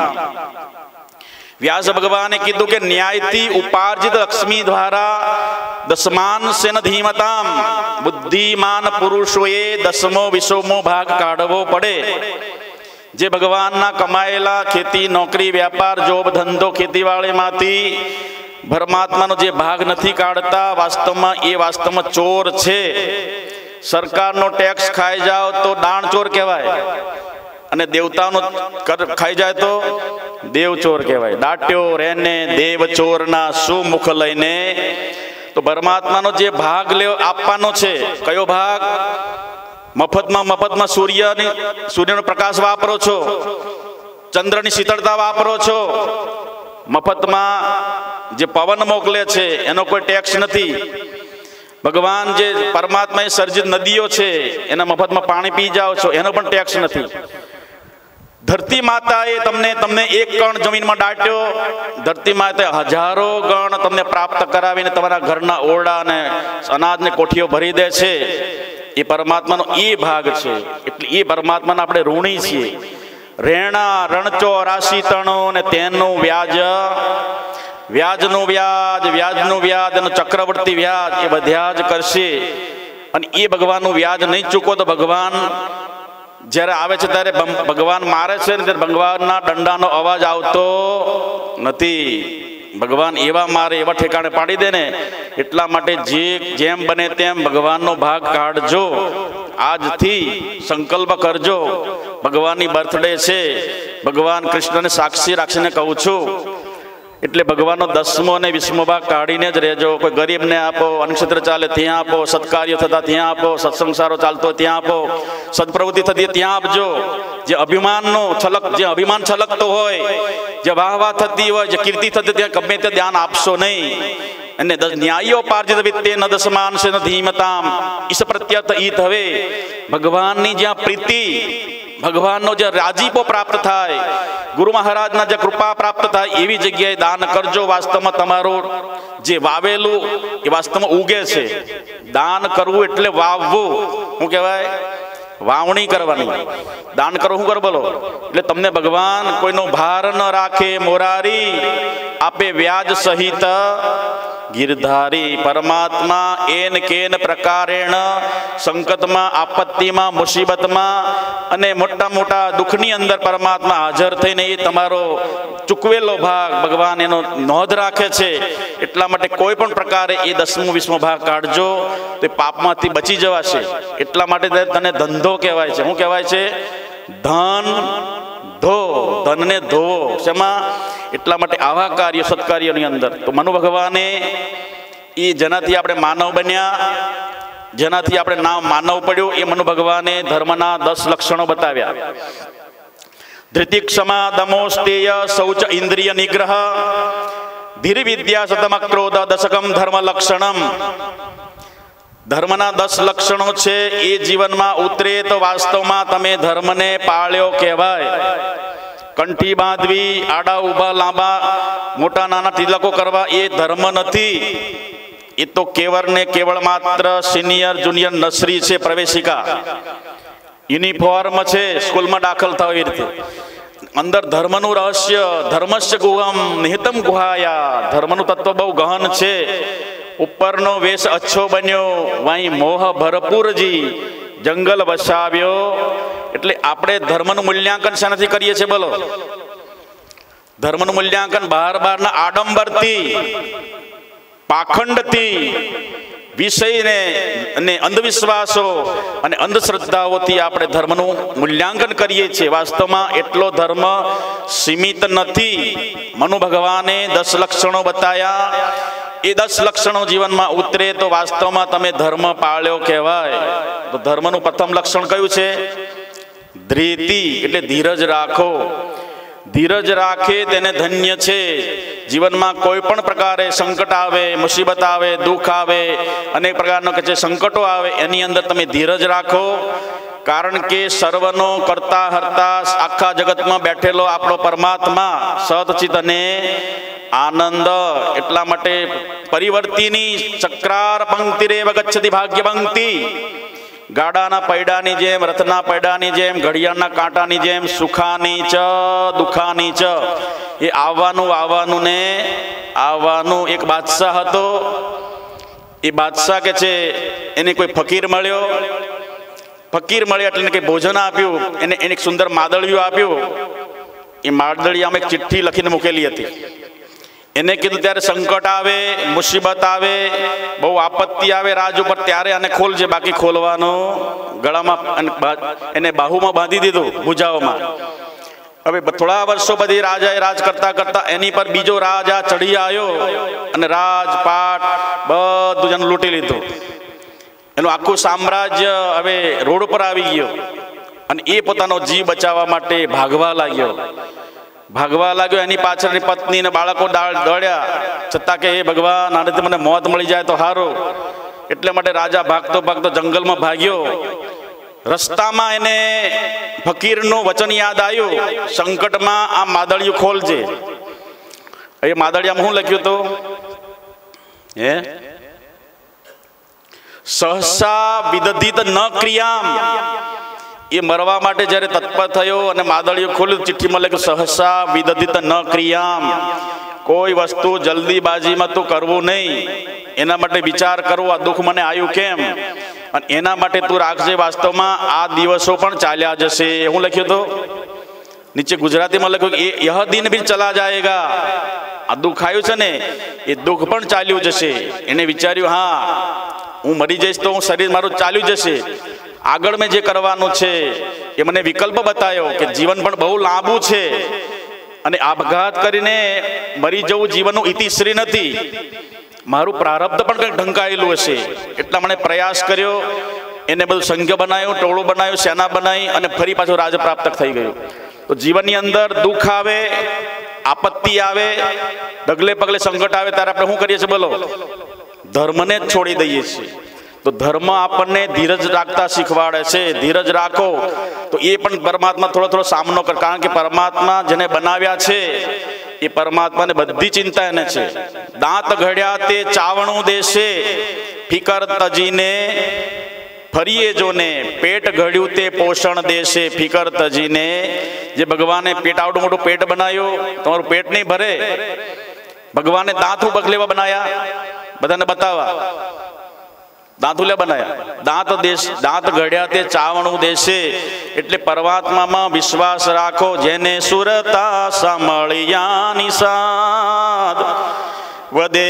વ્યાસ ભગવાને કીધું કે ન્યાયથી ઉપાર્જિત લક્ષ્મી દ્વારા દશમાનસે ન ધીમતામ. બુદ્ધિમાન પુરુષોએ દસમો વિસોમો ભાગ કાઢવો પડે. જે ભગવાનના કમાયેલા ખેતી, નોકરી, વ્યાપાર, જોબ, ધંધો, ખેતીવાડીમાંથી પરમાત્માનો જે ભાગ નથી કાઢતા, વાસ્તવમાં એ વાસ્તવમાં ચોર છે. સરકારનો ટેક્સ ખાઈ જાઓ તો દાણ ચોર કહેવાય, અને દેવતાનો ખાઈ જાય તો દેવ ચોર કહેવાય. દાટ્યો રેને દેવ ચોરના શું મુખ લઈને. તો પરમાત્માનો જે ભાગ લેવો આપવાનો છે, કયો ભાગ? મફતમાં મફતમાં સૂર્યની સૂર્યનો પ્રકાશ વાપરો છો, ચંદ્રની શીતળતા વાપરો છો. મફતમાં જે પવન મોકલે છે એનો કોઈ ટેક્સ નથી. ભગવાન જે પરમાત્માએ સર્જિત નદીઓ છે એના મફતમાં પાણી પી જાઓ છો, એનો પણ ટેક્સ નથી. ધરતી માતાએ તમને તમને એક કણ જમીનમાં દાટ્યો, ધરતી માતાએ હજારો ગણ તમને પ્રાપ્ત કરાવીને તમારા ઘરના ઓરડા અને અનાજને કોઠીઓ ભરી દે છે. એ પરમાત્માનો એ ભાગ છે. એટલે એ પરમાત્માના આપણે ઋણી છીએ. રેણા રણચો રાશિ તણો ને તેનું વ્યાજ, વ્યાજનું વ્યાજ, વ્યાજનું વ્યાજ અને ચક્રવર્તી વ્યાજ એ બધા જ કરશે. અને એ ભગવાનનું વ્યાજ નહીં ચૂકો તો ભગવાન જ્યારે આવે છે ત્યારે ભગવાન મારે છે ને ત્યારે ભગવાનના દંડાનો અવાજ આવતો નથી. ભગવાન એવા મારે, એવા ઠેકાણે પાડી દે ને. એટલા માટે જે જેમ બને તેમ ભગવાનનો ભાગ કાઢજો. આજથી સંકલ્પ કરજો. ભગવાનની બર્થડે છે, ભગવાન કૃષ્ણને સાક્ષી રાખીને કહું છું. એટલે ભગવાનનો દસમો અને વીસમો ભાગ કાઢીને જ રહેજો. કોઈ ગરીબને આપો, અન્નક્ષેત્ર ચાલે ત્યાં આપો, સત્કાર્ય થતા ત્યાં આપો, સત્સંગ સારો ચાલતો ત્યાં આપો, સદપ્રવૃત્તિ થતી ત્યાં આપજો. જે અભિમાનનો છલક, જે અભિમાન છલકતો હોય, જે વાહ વાહ થતી હોય, જે કીર્તિ થતી ત્યાં ગમે તે ધ્યાન આપશો નહીં. અને ન્યાયો પાર્જિત વિત્તે ન દસમાન છે ન ધીમતામ ઈશ પ્રત્યત ઈત. હવે ભગવાનની જ્યાં પ્રીતિ, ભગવાનનો જે રાજીપો પ્રાપ્ત થાય, ગુરુ મહારાજના જે કૃપા પ્રાપ્ત થાય એવી જગ્યાએ દાન કરજો. વાસ્તવમાં તમારું જે વાવેલું એ વાસ્તવમાં ઉગે છે. દાન કરવું એટલે વાવવું. શું કહેવાય? વાવણી કરવાની. દાન કરો શું કરો બોલો? એટલે તમને ભગવાન કોઈનો ભાર ન રાખે. મોરારી આપે વ્યાજ સહિત ગિરધારી. પરમાત્મા એન કેન પ્રકારેણ સંકટમાં, આપત્તિમાં, મુસીબતમાં અને મોટા મોટા દુઃખની અંદર પરમાત્મા હાજર થઈને એ તમારો ચૂકવેલો ભાગ ભગવાન એનો નોંધ રાખે છે. એટલા માટે કોઈ પણ પ્રકારે એ દસમો વીસમો ભાગ કાઢજો તો પાપમાંથી બચી જવાશે. એટલા માટે તને ધંધો કહેવાય છે. શું કહેવાય છે? ધન ધો, ધનને ધોવો. શેમાં? એટલા માટે આવા કાર્ય સત્કાર્યોની અંદર તો મનુ ભગવાને એ જેનાથી આપણે માનવ બન્યા, જેનાથી આપણે નામ માનવ પડ્યું, એ મનુ ભગવાને ધર્મના દસ લક્ષણો બતાવ્યા. ધૃતિક્ષમા દમોસ્તેય શૌચ ઇન્દ્રિય નિગ્રહ ધીર વિદ્યા સતમ ક્રોધ દશકમ ધર્મ લક્ષણમ. ધર્મના દસ લક્ષણો છે. એ જીવનમાં ઉતરે તો વાસ્તવમાં તમે ધર્મને પાળ્યો કહેવાય. કંઠી બાંધવી, આડા ઉભા લાંબા મોટા નાના તિલકો કરવા એ ધર્મ નથી. એ તો કેવળ ને કેવળ માત્ર સિનિયર જુનિયર નર્સરી છે, પ્રવેશિકા, યુનિફોર્મ છે, સ્કૂલમાં દાખલ થવા એવી રીતે. અંદર ધર્મનું રહસ્ય, ધર્મસ્ય ગુહમ નિહિતમ ગુહાયા. ધર્મનું તત્વ બહુ ગહન છે. ઉપરનો વેશ અચ્છો બન્યો, વાઈ મોહ ભરપૂરજી જંગલ વસાવ્યો. એટલે આપણે ધર્મનું મૂલ્યાંકન શાનાથી કરીએ છીએ બોલો? ધર્મનું મૂલ્યાંકન બહાર બહારના આડંબરથી, પાખંડથી, વિષયને અને અંધવિશ્વાસો અને અંધશ્રદ્ધાઓથી આપણે ધર્મનું મૂલ્યાંકન કરીએ છીએ. વાસ્તવમાં એટલો ધર્મ સીમિત નથી. મનુ ભગવાને દસ લક્ષણો બતાવ્યા. એ દસ લક્ષણો જીવનમાં ઉતરે તો વાસ્તવમાં તમે ધર્મ પાળ્યો કહેવાય. તો ધર્મનું પ્રથમ લક્ષણ કયું છે? ધ્રેતિ, એટલે ધીરજ રાખો. ધીરજ રાખે તેને ધન્ય છે. જીવનમાં કોઈ પણ પ્રકારે સંકટ આવે, મુસીબત આવે, દુઃખ આવે, અનેક પ્રકારના કે છે સંકટો આવે, એની અંદર તમે ધીરજ રાખો. કારણ કે સર્વનો કરતા હરતા આખા જગતમાં બેઠેલો આપણો પરમાત્મા સતચિત અને આનંદ. એટલા માટે પરિવર્તિની ચક્રાર પંક્તિ રેવ ગચ્છતિ ભાગ્ય પંક્તિ. ગાડાના પૈડાની જેમ, રથના પૈડાની જેમ, ઘડિયાળના કાંટાની જેમ સુખાની ચ દુખાની ચ. એ આવવાનું આવવાનું ને આવવાનું. એક બાદશાહ હતો. એ બાદશાહ કે છે એને કોઈ ફકીર મળ્યો. ફકીર મળ્યા એટલે કંઈ ભોજન આપ્યું, એને એને એક સુંદર માદળિયું આપ્યું. એ માદળિયામાં એક ચિઠ્ઠી લખીને મૂકેલી હતી. એને કીધું ત્યારે સંકટ આવે, મુસીબત આવે, બહુ આપત્તિ આવે રાજ ઉપર, ત્યારે આને ખોલજે, બાકી ખોલવાનો ગળામાં એને બાહુમાં બાંધી દીધું, ભુજાઓમાં. હવે થોડા વર્ષો પછી રાજાએ રાજ કરતા કરતા એની પર બીજો રાજા ચડી આવ્યો અને રાજપાટ બધું જણ લૂંટી લીધું. એનું આખું સામ્રાજ્ય હવે રોડ પર આવી ગયો અને એ પોતાનો જીવ બચાવવા માટે ભાગવા લાગ્યો. ભાગવા લાગ્યો, એની પાછળની પત્ની ને બાળકો દોડ્યા, છતાં કે હે ભગવાન, આનાથી મને મોત મળી જાય તો સારું. એટલે માટે રાજા ભાગતો ભાગતો જંગલમાં ભાગ્યો. રસ્તામાં એને ફકીરનું વચન યાદ આવ્યું, સંકટમાં આ માદળિયું ખોલજે. એ માદળિયામાં શું લખ્યું હતું? હે સહસા વિદધિત ન ક્રિયામ. એ મરવા માટે જ્યારે તત્પર થયો અને માદળિયું ખોલ્યું, ચિઠ્ઠીમાં લખ્યું સહસા વિદધિત ન ક્રિયામ. કોઈ વસ્તુ જલ્દીબાજીમાં તું કરવું નહીં, એના માટે વિચાર કરવો, આ દુઃખ મને આવ્યું કેમ, અને એના માટે તું રાખજે. વાસ્તવમાં આ દિવસો પણ ચાલ્યા જશે. હું લખ્યું તો નીચે ગુજરાતીમાં લખ્યું એ યહ દિન ભી ચલા જાયેગા. આ દુઃખ આવ્યું છે ને, એ દુઃખ પણ ચાલ્યું જશે. એને વિચાર્યું હા હું મરી જઈશ તો હું શરીર મારું ચાલ્યું જશે, આગળ મેં જે કરવાનું છે એ મને વિકલ્પ બતાવ્યો કે જીવન પણ બહુ લાંબુ છે અને આપઘાત કરીને મરી જવું જીવનનું ઇતિશ્રી નથી, મારું પ્રારબ્ધ પણ કંઈક ઢંકાયેલું હશે. એટલા મને પ્રયાસ કર્યો, એને બધું સંઘ બનાવ્યું, ટોળું બનાવ્યું, સેના બનાવી અને ફરી પાછું રાજ પ્રાપ્ત થઈ ગયું. તો જીવનની અંદર દુઃખ આવે, આપત્તિ આવે, ડગલે પગલે સંકટ આવે, ત્યારે આપણે શું કરીએ છીએ બોલો? ધર્મને જ છોડી દઈએ છીએ. તો ધર્મ આપણને ધીરજ રાખતા શીખવાડે છે. ધીરજ રાખો તો એ પણ પરમાત્મા થોડો થોડો સામનો કર, કારણ કે પરમાત્મા જેને બનાવ્યા છે એ પરમાત્માને બધી ચિંતા એને છે. દાંત ઘડ્યા તે ચાવણું દેશે, ફિકર તજીને ફરીએ જોને, પેટ ઘડ્યું તે પોષણ દેશે, ફિકર તજીને. જે ભગવાને પેટ આવડું મોટું પેટ બનાવ્યું, તમારું પેટ નહીં ભરે. ભગવાને દાંત બગલેવા બનાયા, બધાને બતાવવા દાંતુલે બનાયા. દાંત દેશ દાંત ઘડ્યા તે ચાવણું દેશે. એટલે પરમાત્મામાં વિશ્વાસ રાખો. જેને સુરતા સાંભળ્યા નિષાદ વદે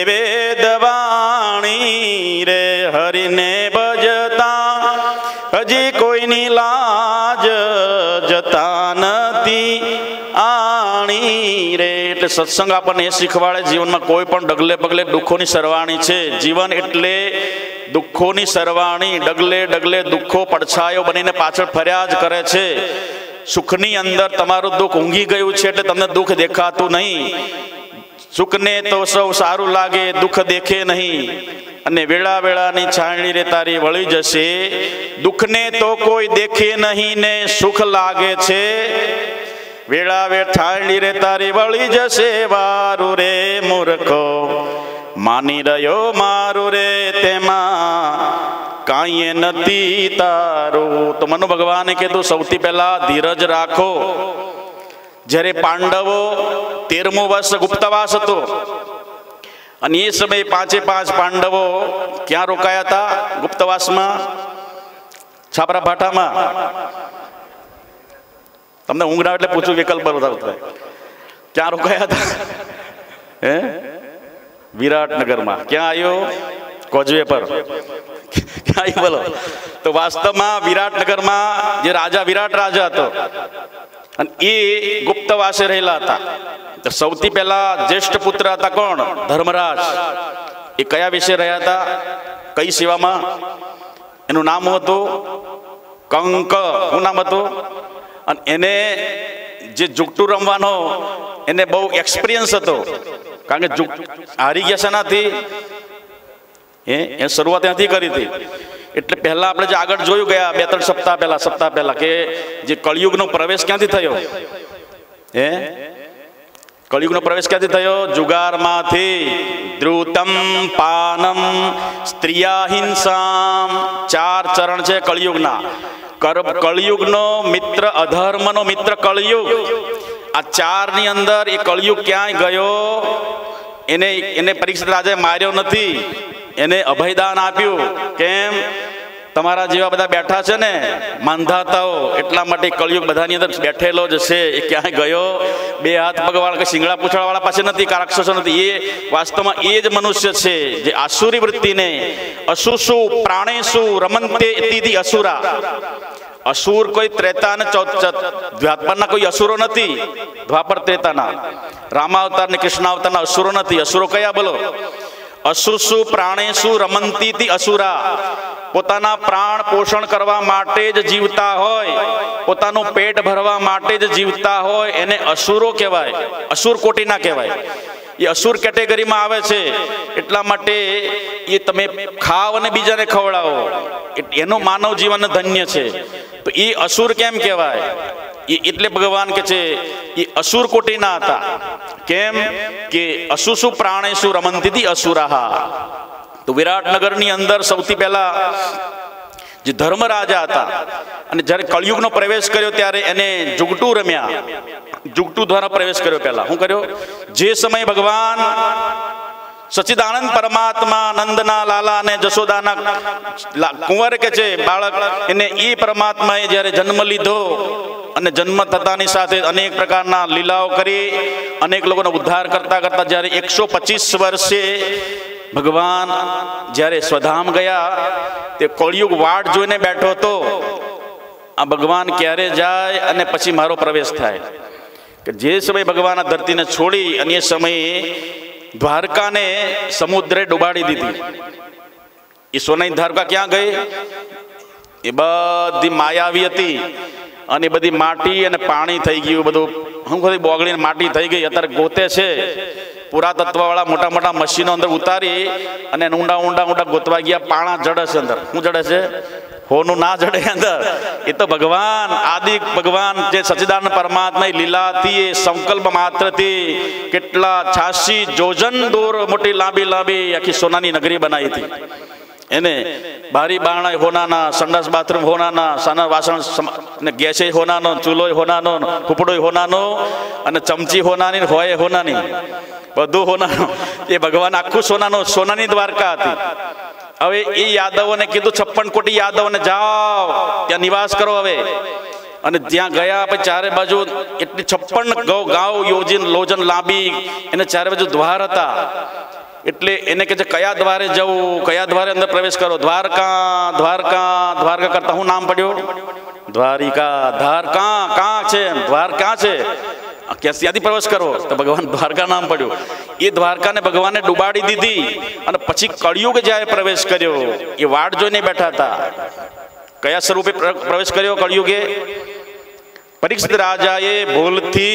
વેદવાણી રે, હરિને ભજતા હજી કોઈની લાજ જતા નથી આણી રે. એટલે સત્સંગ આપણને એ શીખવાડે જીવનમાં કોઈ પણ ડગલે પગલે દુઃખોની સરવાણી છે. જીવન એટલે દુઃખોની સરવાણી, ડગલે ડગલે દુઃખો પડછાયો બનીને પાછળ ફર્યા જ કરે છે. સુખની અંદર તમારું દુઃખ ઊંઘી ગયું છે એટલે તમને દુઃખ દેખાતું નહીં. સુખને તો સૌ સારું લાગે, દુઃખ દેખે નહીં, અને વેળા વેળાની છાયણી રે તારી વળી જશે. દુઃખને તો કોઈ દેખે નહીં ને સુખ લાગે છે, વેળા વેળ છાયણી રે તારી વળી જશે. વારું રે મૂર્ખો માની રહ્યો મારું રે, તેમાં કાંઈ નથી તારું. તો મનુ ભગવાને કીધું સૌથી પહેલા ધીરજ રાખો. જ્યારે પાંડવો તેરમો વર્ષ ગુપ્તવાસ હતો અને એ સમયે પાંચે પાંચ પાંડવો ક્યાં રોકાયા હતા? ગુપ્તવાસમાં, છાપરા ભાટામાં. તમને ઊંઘ ના એટલે પૂછું, વિકલ્પ બતાવતા ક્યાં રોકાયા હતા? હે વિરાટનગરમાં. ક્યાં આવ્યો? કોઝવે પર. ક્યાં આવ્યું બોલો? તો વાસ્તવમાં વિરાટનગરમાં જે રાજા વિરાટ રાજા હતો અને એ ગુપ્તવાસે રહેલા હતા. સૌથી પહેલા જ્યેષ્ઠ પુત્ર હતા કોણ? ધર્મરાજ. એ કયા વિશે રહ્યા હતા? કઈ સેવામાં? એનું નામ હતું કંક. શું નામ હતું? અને એને જે જુગટું રમવાનો એને બહુ એક્સપિરિયન્સ હતો, કારણ કે હારી ગયા શેનાથી? એ શરૂઆત ત્યાંથી કરી હતી. એટલે પહેલા આપણે જે આગળ જોયું ગયા બે ત્રણ સપ્તાહ પહેલા સપ્તાહ પહેલા કે જે કળિયુગનો પ્રવેશ ક્યાંથી થયો? હે કળિયુગનો પ્રવેશ ક્યાંથી થયો? જુગારમાંથી. ધ્રુતમ પાનમ સ્ત્રિયા હિંસામ. ચાર ચરણ છે કળિયુગના. કળિયુગનો મિત્ર, અધર્મનો મિત્ર કળિયુગ. આ ચાર ની અંદર એ કળિયુગ ક્યાંય ગયો? એને એને પરીક્ષિત રાજાએ માર્યો નથી, એને અભયદાન આપ્યું. કેમ? તમારા જેવા બધા બેઠા છે ને માંધાતાઓ, એટલા માટે કળિયુગ બધાની અંદર બેઠેલો જ છે. એ ક્યાંય ગયો બે હાથ પગવાળા કે શિંગડા પૂછડાવાળા પાસે નથી, કે રાક્ષસો નથી. એ વાસ્તવમાં એ જ મનુષ્ય છે જે આસુરી વૃત્તિને અસુસુ પ્રાણેસુ રમંતે ઇતિ અસુરા. અસુર કોઈ ત્રેતા અને દ્વાપરના કોઈ અસુરો નથી, દ્વાપર ત્રેતાના રામાવતાર ને કૃષ્ણાવતારના અસુરો નથી. અસુરો કયા બોલો? અસુસુ પ્રાણેસુ રમંતી અસુરા. પોતાના પ્રાણ પોષણ કરવા માટે જ જીવતા હોય, પોતાનું પેટ ભરવા માટે જ જીવતા હોય, એને અસુરો કહેવાય, અસુર કોટીના કહેવાય. એ અસુર કેટેગરીમાં આવે છે. એટલા માટે એ તમે ખાવ અને બીજાને ખવડાવો, એનું માનવ જીવન ધન્ય છે. તો એ અસુર કેમ કહેવાય? એટલે ભગવાન કે છે એ અસુર કોટીના હતા. કેમ કે અસુસુ પ્રાણેસુ રમંતી અસુરાહા. તો વિરાટનગરની અંદર સૌથી પહેલા જે ધર્મ રાજા હતા, અને જ્યારે કળિયુગનો પ્રવેશ કર્યો ત્યારે એને જુગટુ રમ્યા. જુગટુ દ્વારા પ્રવેશ કર્યો. પહેલા શું કર્યો? જે સમય ભગવાન સચ્ચિદાનંદ પરમાત્મા નંદના લાલા અને જશોદાના કુંવર કે છે બાળક, એને એ પરમાત્માએ જ્યારે જન્મ લીધો અને જન્મ થતાની સાથે અનેક પ્રકારના લીલાઓ કરી, અનેક લોકોનો ઉદ્ધાર કરતા કરતા જ્યારે એકસો પચીસ વર્ષે ભગવાન જ્યારે સ્વધામ ગયા, તે કળિયુગ વાટ જોઈને બેઠો હતો. આ ભગવાન ક્યારે જાય અને પછી મારો પ્રવેશ થાય. કે જે સમયે ભગવાન આ ધરતીને છોડી અને એ સમયે દ્વારકાને સમુદ્રે ડુબાડી દીધી. એ સોનાની દ્વારકા ક્યાં ગઈ? એ બધી માયાવી હતી, અને બધી માટી અને પાણી થઈ ગયું, બધું હું બધી બોગળીને માટી થઈ ગઈ. અત્યારે ગોતે છે પુરાતત્વ વાળા, મોટા મોટા મશીનો અંદર ઉતારી અને ઊંડા ઊંડા ઊંડા ગોતવા ગયા. પાણા જડે છે અંદર. શું જડે છે? હોનું ના જડે અંદર. એ તો ભગવાન આદિ ભગવાન જે સચ્ચિદાનંદ પરમાત્મા લીલાથી, એ સંકલ્પ માત્રથી કેટલા છ્યાસી જોજન દૂર મોટી લાંબી લાંબી આખી સોનાની નગરી બનાવી હતી. એને બારી બારણા હોનાના, સંડાસ બાથરૂમ હોનાના, સાના વાસણ ગેસે હોનાનો, ચૂલો હોનાનો, કૂપડો હોનાનો, અને ચમચી હોનાની, હોય હોનાની, બધું હોનાનું. એ ભગવાન આખું સોનાનું, સોનાની દ્વારકા હતી. હવે એ યાદવોને કીધું, છપ્પન કોટી યાદવોને જાઓ ત્યાં નિવાસ કરો. હવે અને ત્યાં ગયા પછી ચારે બાજુ એટલી છપ્પન ગાંવ યોજીને લોજન લાંબી, એને ચારે બાજુ દ્વાર હતા. એટલે એને કે છે કયા દ્વારે જવું, કયા દ્વારે અંદર પ્રવેશ કરો? દ્વારકા દ્વારકા દ્વારકા કરતા હું નામ પડ્યું? દ્વારિકા. ધાર કાં કાં છે? દ્વાર ક્યાં છે? ક્યાંથી પ્રવેશ કરો? તો ભગવાન દ્વારકા નામ પડ્યું. એ દ્વારકાને ભગવાને ડુબાડી દીધી, અને પછી કળિયુગ જ્યારે પ્રવેશ કર્યો એ વાટ જોઈને બેઠા હતા. કયા સ્વરૂપે પ્રવેશ કર્યો કળિયુગે? પરીક્ષિત રાજાએ ભૂલથી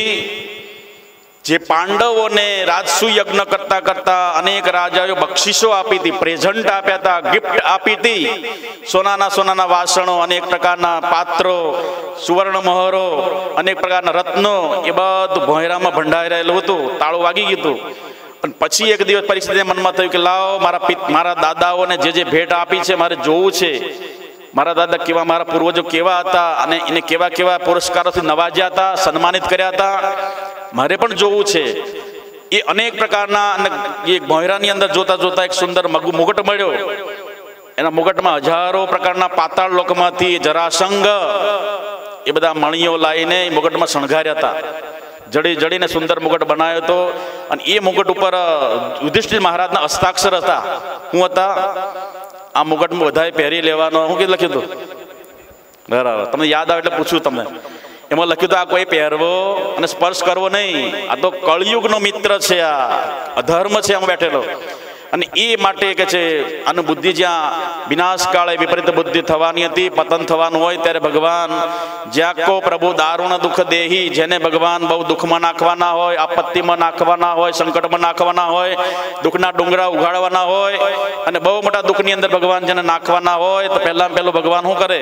જે પાંડવોને રાજસુ યજ્ઞ કરતા કરતા અનેક રાજાઓ બક્ષિસો આપી હતી, પ્રેઝન્ટ આપ્યા હતા, ગિફ્ટ આપી હતી. સોનાના સોનાના વાસણો, અનેક પ્રકારના પાત્રો, સુવર્ણ મહોરો, અનેક પ્રકારના રત્નો, એ બધું ભોંયરામાં ભંડાઈ રહેલું હતું. તાળું વાગી ગયું હતું. અને પછી એક દિવસ પરિસ્થિતિ મનમાં થયું કે લાવો મારા પિત મારા દાદાઓને જે જે ભેટ આપી છે મારે જોવું છે. મારા દાદા કેવા, મારા પૂર્વજો કેવા હતા, અને એને કેવા કેવા પુરસ્કારોથી નવાજ્યા હતા, સન્માનિત કર્યા હતા, મારે પણ જોવું છે. એ અનેક પ્રકારના, અને એ ભોંયરાની અંદર જોતા જોતા એક સુંદર મુગટ મળ્યો. એના મુગટમાં હજારો પ્રકારના પાતાળ લોકમાંથી જરાસંઘ એ બધા મણીઓ લાવીને મુગટમાં શણગાર્યા હતા. જડી જડીને સુંદર મુગટ બનાવ્યો હતો. અને એ મુગટ ઉપર યુધિષ્ઠિર મહારાજના હસ્તાક્ષર હતા. શું હતા? આ મુગટમાં બધાએ પહેરી લેવાનો. શું કીધું લખ્યું હતું? બરાબર, તમને યાદ આવે એટલે પૂછ્યું તમને. એમાં લખ્યું હતું આ કોઈ પહેરવો અને સ્પર્શ કરવો નહીં, આ તો કળિયુગનો મિત્ર છે, આ અધર્મ છે આમાં બેઠેલો. અને એ માટે કે છે આનું બુદ્ધિ જ્યાં વિનાશ કાળે વિપરીત બુદ્ધિ થવાની હતી, પતન થવાનું હોય, ત્યારે ભગવાન જ્યાં કો પ્રભુ દારૂણ દુઃખ દેહી, જેને ભગવાન બહુ દુઃખમાં નાખવાના હોય, આપત્તિમાં નાખવાના હોય, સંકટમાં નાખવાના હોય, દુઃખના ડુંગરા ઉઘાડવાના હોય, અને બહુ મોટા દુઃખની અંદર ભગવાન જેને નાખવાના હોય, તો પહેલા પહેલું ભગવાન શું કરે?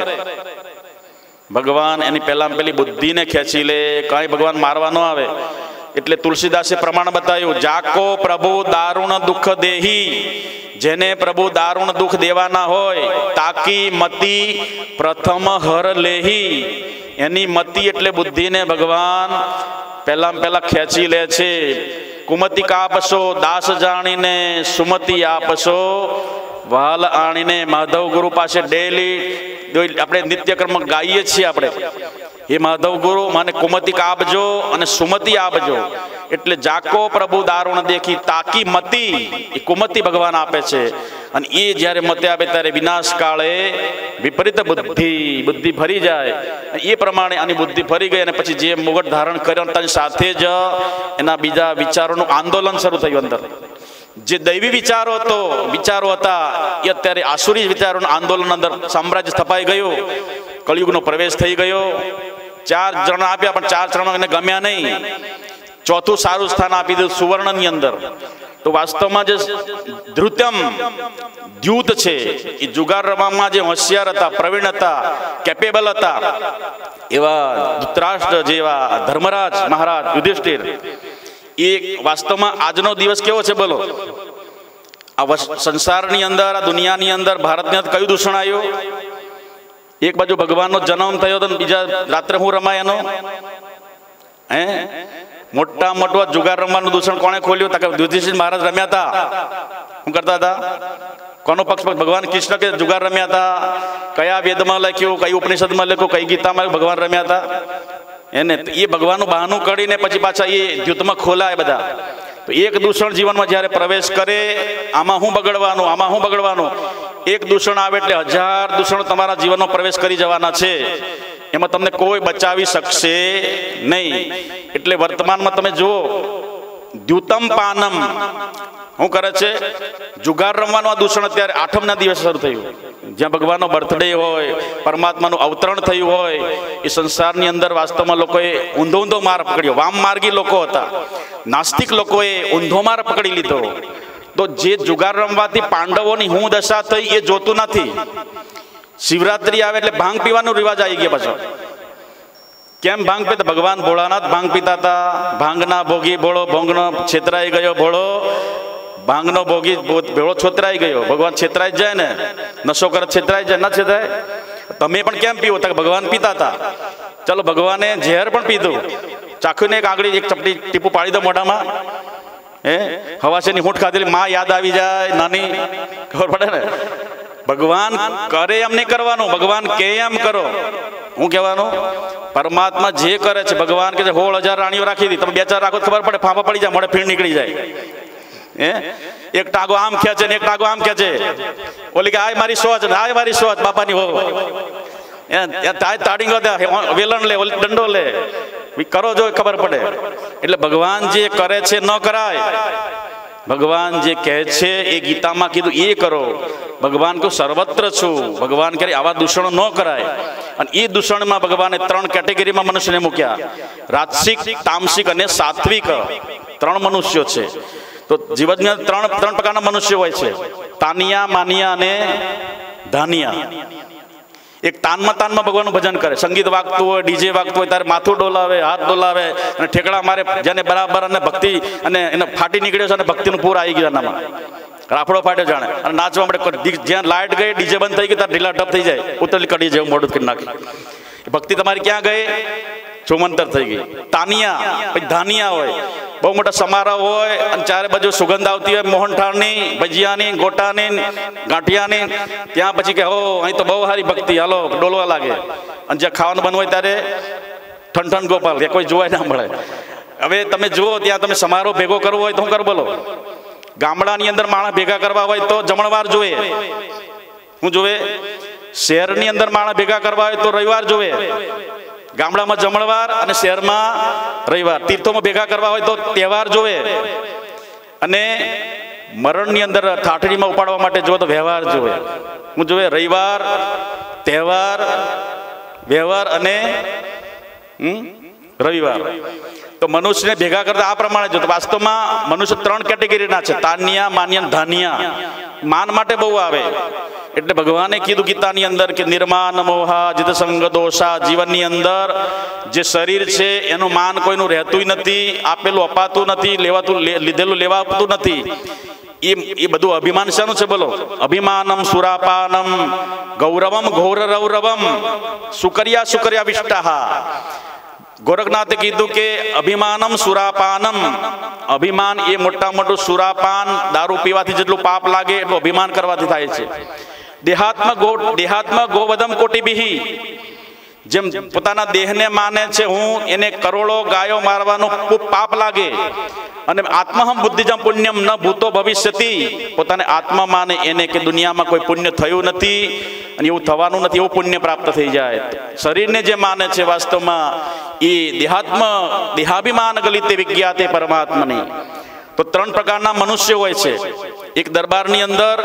ભગવાન એની પહેલા પેલી બુદ્ધિને ખેંચી લે. કાંઈ ભગવાન મારવા ન આવે. એટલે તુલસીદાસે પ્રમાણ બતાવ્યું, જાકો પ્રભુ દારૂણ દુઃખ દેહી, જેને પ્રભુ દારૂણ દુઃખ દેવાના હોય, તાકી મતિ પ્રથમ હર લેહી. એની મતિ એટલે બુદ્ધિને ભગવાન પહેલા પહેલા ખેંચી લે છે. કુમતિ કાપશો દાસ જાણીને સુમતિ આપશો, વાલ આણીને માધવ ગુરુ પાસે ડેલી આપણે નિત્યકર્મ ગાઈએ છીએ આપણે, હે માધવ ગુરુ મને કુમતિક આપજો અને સુમતિ આપજો. એટલે જાકો પ્રભુ દારૂણ દેખી તાકી મતી, એ કુમતિ ભગવાન આપે છે. અને એ જ્યારે મતે આપે ત્યારે વિનાશ કાળે વિપરીત બુદ્ધિ બુદ્ધિ ફરી જાય. એ પ્રમાણે આની બુદ્ધિ ફરી ગઈ અને પછી જે મુગટ ધારણ કર્યો તેની સાથે જ એના બીજા વિચારોનું આંદોલન શરૂ થયું. અંદર જે દૈવી વિચારો હતો વિચારો હતા એ અત્યારે આસુરી વિચારોનું આંદોલન અંદર સામ્રાજ્ય સ્થપાઈ ગયું. કળિયુગનો પ્રવેશ થઈ ગયો. ચાર જણ આપ્યા પણ ચાર જણ એને ગમ્યા નહીં. ચોથું સારું સ્થાન આપી દીધું સુવર્ણની અંદર. તો વાસ્તવમાં જે ધૃત્યમ દ્યુત છે એ જુગાર રમવામાં જે હોશિયાર હતા, પ્રવીણ હતા, કેપેબલ હતા, એવા ધૃતરાષ્ટ્ર જેવા ધર્મરાજ મહારાજ યુધિષ્ઠિર, એ વાસ્તવમાં આજનો દિવસ કેવો છે બોલો? આ સંસારની અંદર, આ દુનિયાની અંદર ભારતની અંદર કયું દૂષણ આવ્યું? એક બાજુ ભગવાનનો જન્મ થયો તો બીજા રાત્રે હું રમાય એનો હે મોટા મોટું જુગાર રમવાનું દૂષણ કોણે ખોલ્યું? યુધિષ્ઠિર મહારાજ રમ્યા હતા. શું કરતા હતા? કોનો પક્ષ? ભગવાન કૃષ્ણ કે જુગાર રમ્યા હતા. કયા વેદમાં લખ્યું, કઈ ઉપનિષદમાં લખ્યું, કઈ ગીતામાં ભગવાન રમ્યા હતા? એને એ ભગવાનનું બહાનું કરીને પછી પાછા એ દ્યુતમાં ખોલાય બધા. તો એક દૂષણ જીવનમાં જ્યારે પ્રવેશ કરે, આમાં હું બગડવાનું, આમાં હું બગડવાનું, એક દૂષણ આવે એટલે હજાર દૂષણો તમારા જીવનમાં પ્રવેશ કરી જવાના છે. એમાં તમને કોઈ બચાવી શકશે નહીં. એટલે વર્તમાનમાં તમે જુઓ, દ્યુતમ પાનમ શું કરે છે? જુગાર રમવાનું આ દૂષણ અત્યારે આઠમના દિવસે શરૂ થયું. જ્યાં ભગવાનનો બર્થડે હોય, પરમાત્માનું અવતરણ થયું હોય, એ સંસારની અંદર વાસ્તવમાં લોકોએ ઊંધો ઊંધો માર્ગ પકડ્યો. વામ માર્ગી લોકો હતા, નાસ્તિક લોકોએ ઊંધો માર્ગ પકડી લીધો. તો જે જુગાર રમવાથી પાંડવોની હું દશા થઈ એ જોતું નથી. શિવરાત્રી આવે એટલે ભાંગ પીવાનો રિવાજ આવી ગયો પાછો. કેમ ભાંગ પીતા? ભગવાન ભોળાનાથ ભાંગ પીતા હતા. ભાંગના ભોગી ભોળો ભોંગનો છેતરાઈ ગયો ભોળો, ભાંગનો ભોગી ભેળો છોતરાઈ ગયો. ભગવાન છેતરાઈ જ જાય ને, નશો કરે છેતરાઈ જાય, ના છેતરાય? તમે પણ કેમ પીવો? ભગવાન પીતા હતા. ચાલો ભગવાને ઝેર પણ પીધું. ચાખીને એક આંગળી એક ચપટી ટીપું પાડી દો મોઢામાં, હે હવાસેની હૂંઠ ખાધેલી માં યાદ આવી જાય નાની, ખબર પડે ને? ભગવાન કરે એમ નહીં કરવાનું, ભગવાન કે એમ કરો. હું કહેવાનું? પરમાત્મા જે કરે છે, ભગવાન કે સોળ હજાર રાણીઓ રાખી હતી, તમે બે ચાર રાખો ખબર પડે, ફાંફા પડી જાય, મોઢે ફીણ નીકળી જાય. હે એક ટાગો આમ ખેંચે ને એક ટાગો આમ ખેંચે. ઓલી કે આય મારી સોચ, આય મારી સોચ, બાપાની હો તાડીંગો વેલણ લે, ઓલી દંડો લે, કરો જો ખબર પડે. એટલે ભગવાન જે કરે છે ન કરાય. ભગવાન જે કહે છે એ ગીતામાં કીધું એ કરો. ભગવાન કહું સર્વત્ર છું. ભગવાન કહે આવા દૂષણો ન કરાય. અને એ દૂષણમાં ભગવાને ત્રણ કેટેગરીમાં મનુષ્યને મૂક્યા: રાજસિક, તામસિક અને સાત્વિક. ત્રણ મનુષ્યો છે. તો જીવનમાં ત્રણ ત્રણ પ્રકારના મનુષ્યો હોય છે: તાનિયા, માનિયા અને ધાનિયા. એક તાનમાં તાનમાં ભગવાનનું ભજન કરે, સંગીત વાગતું હોય, ડીજે વાગતું હોય ત્યારે માથું ડોલાવે, હાથ ડોલાવે અને ઠેકડા મારે, જેને બરાબર અને ભક્તિ અને એને ફાટી નીકળ્યો છે અને ભક્તિનું પૂર આવી ગયું એનામાં, રાફડો ફાટ્યો જાણે. અને નાચવા માટે જ્યાં લાઇટ ગઈ, ડીજે બંધ થઈ ગયું ત્યારે ઢીલા ઢપ થઈ જાય, ઉતરલી કડી જેવું મોઢું કરી નાખી. ભક્તિ તમારી ક્યાં ગઈ? ચોમંતર થઈ ગઈ. તાનિયા. પછી ધાનિયા હોય, બહુ મોટા સમારોહ હોય અને ચારે બાજુ સુગંધ આવતી હોય, મોહનથાળની, ભજીયાની, ગોટાની, ગાંઠિયાની. ત્યાં પછી કે હો અહીં તો બહુ સારી ભક્તિ, હાલો ડોલવા લાગે. અને જ્યાં ખાવાનું બનવું હોય ત્યારે ઠન ઠન ગોપાલ, કે કોઈ જોવાય ના મળે. હવે તમે જુઓ, ત્યાં તમે સમારોહ ભેગો કરવો હોય તો શું કરો બોલો? ગામડાની અંદર માણસ ભેગા કરવા હોય તો જમણવાર જોવે. શું જોવે? શહેરની અંદર માણસ ભેગા કરવા હોય તો રવિવાર જોવે. ગામડામાં જમણવાર અને શહેરમાં રવિવાર. તીર્થોમાં ભેગા કરવા હોય તો તહેવાર જોવે. અને મરણની અંદર ઠાઠડીમાં ઉપાડવા માટે જો તો વ્યવહાર જોવે. હું જોવે? રવિવાર, તહેવાર, વ્યવહાર અને રવિવાર. તો મનુષ્યને ભેગા કરતા આ પ્રમાણે જો. વાસ્તવમાં મનુષ્ય ત્રણ કેટેગરીના છે: તાનિયા, માનિયા, ધાનિયા. માન માટે બહુ આવે. એટલે ભગવાને કીધું ગીતાની અંદર કે નિર્માન મોહા જીત સંગ દોષા. જીવનની અંદર જે શરીર છે એનું માન કોઈનું રહેતું નથી, આપેલું અપાતું નથી, લેવાતું લીધેલું લેવાતું નથી. એ એ બધું અભિમાન શાનું છે બોલો? અભિમાનમ સુરાપાનમ ગૌરવમ ઘોર રૌરવમ સુકર્યા સુકર્યા વિષ્ટાહા. ગોરખનાથે કીધું કે અભિમાનમ સુરાપાનમ, અભિમાન એ મોટા મોટું સુરાપાન દારૂ પીવાથી જેટલું પાપ લાગે એટલું અભિમાન કરવાથી થાય છે. દેહાત્મા ગો દેહાત્મા ગોવદમ કોટિભિઃ, જેમ પોતાના દેહને માને છે હું, એને કરોડો ગાયો મારવાનો પાપ લાગે. અને આત્મહમ બુદ્ધિજમ પુણ્યમ ન ભૂતો ભવિષ્યતિ, પોતાને આત્મા માને એને કે દુનિયામાં કોઈ પુણ્ય થયું નથી અને એવું થવાનું નથી, એવું પુણ્ય પ્રાપ્ત થઈ જાય. શરીરને જે માને છે વાસ્તવમાં એ દેહાત્મ દેહાભિમાન ગલિતે વિજ્ઞાતે પરમાત્મને. તો ત્રણ પ્રકારના મનુષ્ય હોય છે. એક દરબારની અંદર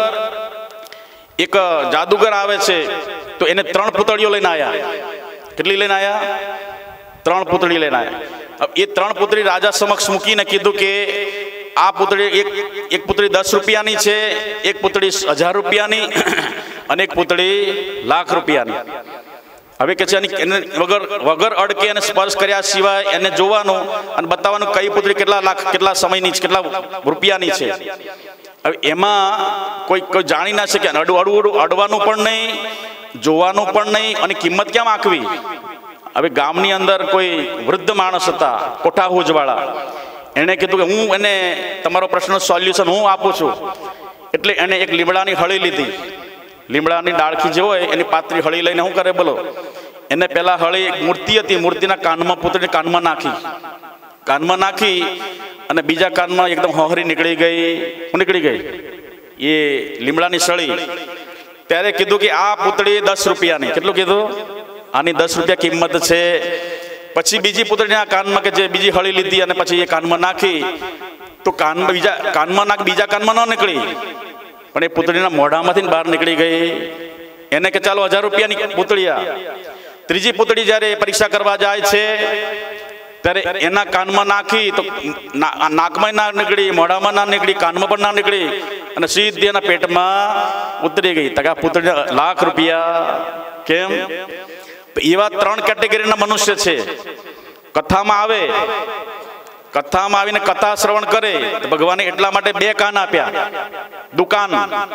એક જાદુગર આવે છે, તો એને ત્રણ પુતળીઓ લઈને આવ્યા. કેટલી લઈને આવ્યા? ત્રણ પુતળી લઈને આવ્યા. એ ત્રણ પુતળી રાજા સમક્ષ મૂકીને કીધું કે આ પુતળી એક એક પુતળી દસ રૂપિયાની છે, એક પુતળી હજાર રૂપિયાની અને એક પુતળી લાખ રૂપિયાની. હવે કે છે એને વગર વગર અડકે અને સ્પર્શ કર્યા સિવાય એને જોવાનું અને બતાવવાનું કઈ પુતળી કેટલા લાખ કેટલા સમયની છે, કેટલા રૂપિયાની છે. હવે એમાં કોઈ કોઈ જાણી ના શકે, અડું અડું અડવાનું પણ નહીં, જોવાનું પણ નહીં, અને કિંમત કેમ આંકવી. હવે ગામની અંદર કોઈ વૃદ્ધ માણસ હતા કોઠાહૂજવાળા, એણે કીધું કે હું એને તમારો પ્રશ્નનું સોલ્યુશન હું આપું છું. એટલે એને એક લીમડાની હળી લીધી. લીમડાની ડાળખી જે હોય એની પાતળી હળી લઈને શું કરે બોલો, એને પેલા હળી એક મૂર્તિ હતી, મૂર્તિના કાનમાં પુતળી કાનમાં નાખી. કાનમાં નાખી અને બીજા કાનમાં એકદમ હોહરી નીકળી ગઈ. નીકળી ગઈ એ લીમડાની સળી. ત્યારે કીધું કે આ પુતળી દસ રૂપિયાની. કેટલું કીધું? આની દસ રૂપિયા કિંમત છે. પછી બીજી પુતળીના કાનમાં કે જે બીજી હળી લીધી અને પછી એ કાનમાં નાખી, તો કાનમાં બીજા કાનમાં નાખ બીજા કાનમાં ન નીકળી, પણ એ પુતળીના મોઢામાંથી બહાર નીકળી ગઈ. એને કે ચાલો હજાર રૂપિયાની પુતળીયા. ત્રીજી પુતળી જ્યારે પરીક્ષા કરવા જાય છે ત્યારે એના કાનમાં નાખી તો નાકમાં ના નીકળી, મોઢામાં ના નીકળી, કાનમાં પણ ના નીકળી અને સીધી એના પેટમાં ઉતરી ગઈ. તકા પુતળી લાખ રૂપિયા. કેમ? એવા ત્રણ કેટેગરીના મનુષ્ય છે. કથામાં આવે, કથામાં આવીને કથા શ્રવણ કરે તો ભગવાને એટલા માટે બે કાન આપ્યા. દુકાન,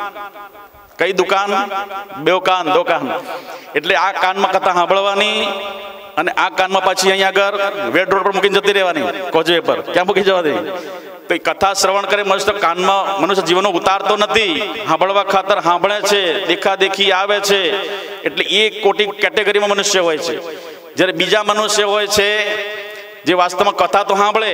કઈ દુકાન? બે કાન, દો કાન. એટલે આ કાનમાં કથા સાંભળવાની અને આ કાનમાં પાછી અહીંયા આગળ વેડ રોડ પર મૂકીને જતી રહેવાની, કોજવે પર. ક્યાં મૂકી જવા દે? તો કથા શ્રવણ કરે મનુષ્ય કાનમાં મનુષ્ય જીવનનો ઉતારતો નથી, સાંભળવા ખાતર સાંભળે છે, દેખા દેખી આવે છે. એટલે એ કોટી કેટેગરીમાં મનુષ્ય હોય છે. જ્યારે બીજા મનુષ્ય હોય છે જે વાસ્તવમાં કથા તો સાંભળે,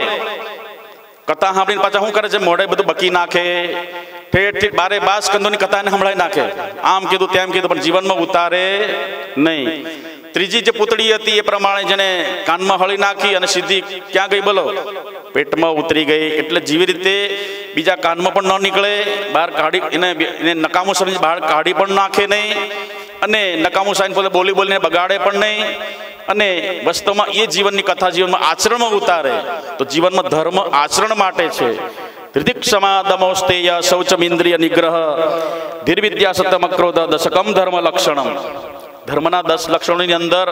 કથા સાંભળીને પાછા શું કરે છે, મોઢે બધું બકી નાખે, ઠેઠ ઠેઠ બારે બાર સ્કંદોની કથાને સંભળાઈ નાખે, આમ કીધું તેમ કીધું, પણ જીવનમાં ઉતારે નહીં. ત્રીજી જે પુતળી હતી એ પ્રમાણે જેને કાનમાં હળી નાખી અને સીધી ક્યાં ગઈ બોલો? પેટમાં ઉતરી ગઈ. એટલે જેવી રીતે બીજા કાનમાં પણ ન નીકળે, બહાર કાઢી એને એને નકામું સમજી બહાર કાઢી પણ નાખે નહીં, અને નકામું સાઈન પોતે બોલી બોલીને બગાડે પણ નહીં, અને વાસ્તવમાં એ જીવનની કથા જીવનમાં આચરણમાં ઉતારે. તો જીવનમાં ધર્મ આચરણ માટે છે. ધૃતિક્ષમા દમોસ્તેય શૌચમ ઇન્દ્રિય નિગ્રહ ધીરવિદ્યા સત્યમ ક્રોધ દશકમ ધર્મ લક્ષણમ. ધર્મના દસ લક્ષણોની અંદર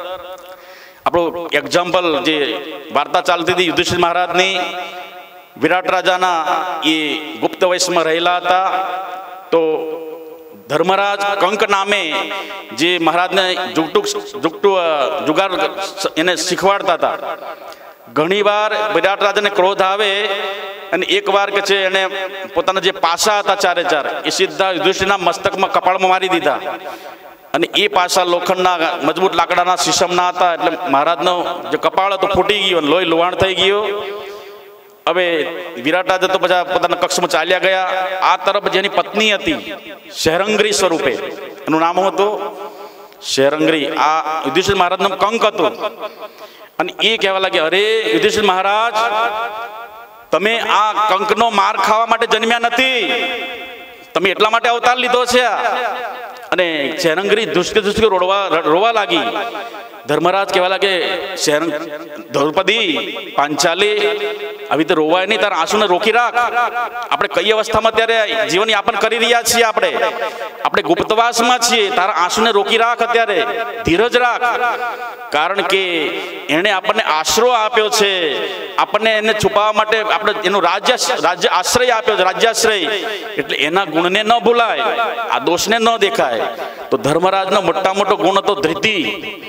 આપણું એક્ઝામ્પલ જે વાર્તા ચાલતી હતી યુધિષ્ઠિર મહારાજની, વિરાટ રાજાના એ ગુપ્ત વયસમાં રહેલા હતા. તો ધર્મરાજ કંક નામે જે મહારાજને જુગટુક જુગટું જુગાર એને શીખવાડતા હતા. ઘણીવાર વિરાટ રાજાને ક્રોધ આવે અને એક વાર કે છે એને પોતાના જે પાસા હતા ચારે ચાર એ સીધા યુધિષ્ઠિરના મસ્તકમાં કપાળમાં મારી દીધા. અને એ પાસા લોખંડના મજબૂત લાકડાના શીશમના હતા. એટલે મહારાજનો જે કપાળ હતો ફૂટી ગયો, લોહી લુહાણ થઈ ગયો. હવે વિરાટ રાજા તો બધા પોતાના કક્ષમાં ચાલ્યા ગયા. આ તરફ જેની પત્ની હતી શેરંગરી સ્વરૂપે, એનું નામ હતું શેરંગરી, આ યુધિષ્ઠિર મહારાજનું કંક હતું. અને એ કહેવા લાગે, અરે યુધિષ્ઠિર મહારાજ, તમે આ કંકનો માર ખાવા માટે જન્મ્યા નથી, તમે એટલા માટે અવતાર લીધો છે. અને શેરંગરી ધુસકે ધુસકે રોડવા રોવા લાગી. ધર્મરાજ કહેવા લાગે, શેરંગ દ્રૌપદી પાંચાલી આવી રીતે રોવાય નહીં, તારા આંસુને રોકી રાખ. આપણે કઈ અવસ્થામાં અત્યારે જીવન યાપન કરી રહ્યા છીએ, આપણે આપણે ગુપ્તવાસમાં છીએ, તારા આંસુને રોકી રાખ, અત્યારે ધીરજ રાખ. કારણ કે એણે આપણને આશરો આપ્યો છે, આપણને એને છુપાવવા માટે આપણે એનું રાજ્ય રાજ્ય આશ્રય આપ્યો છે, રાજ્યાશ્રય. એટલે એના ગુણને ન ભૂલાય, આ દોષને ન દેખાય. તો ધર્મરાજનો મોટા મોટો ગુણ હતો ધૃતિ.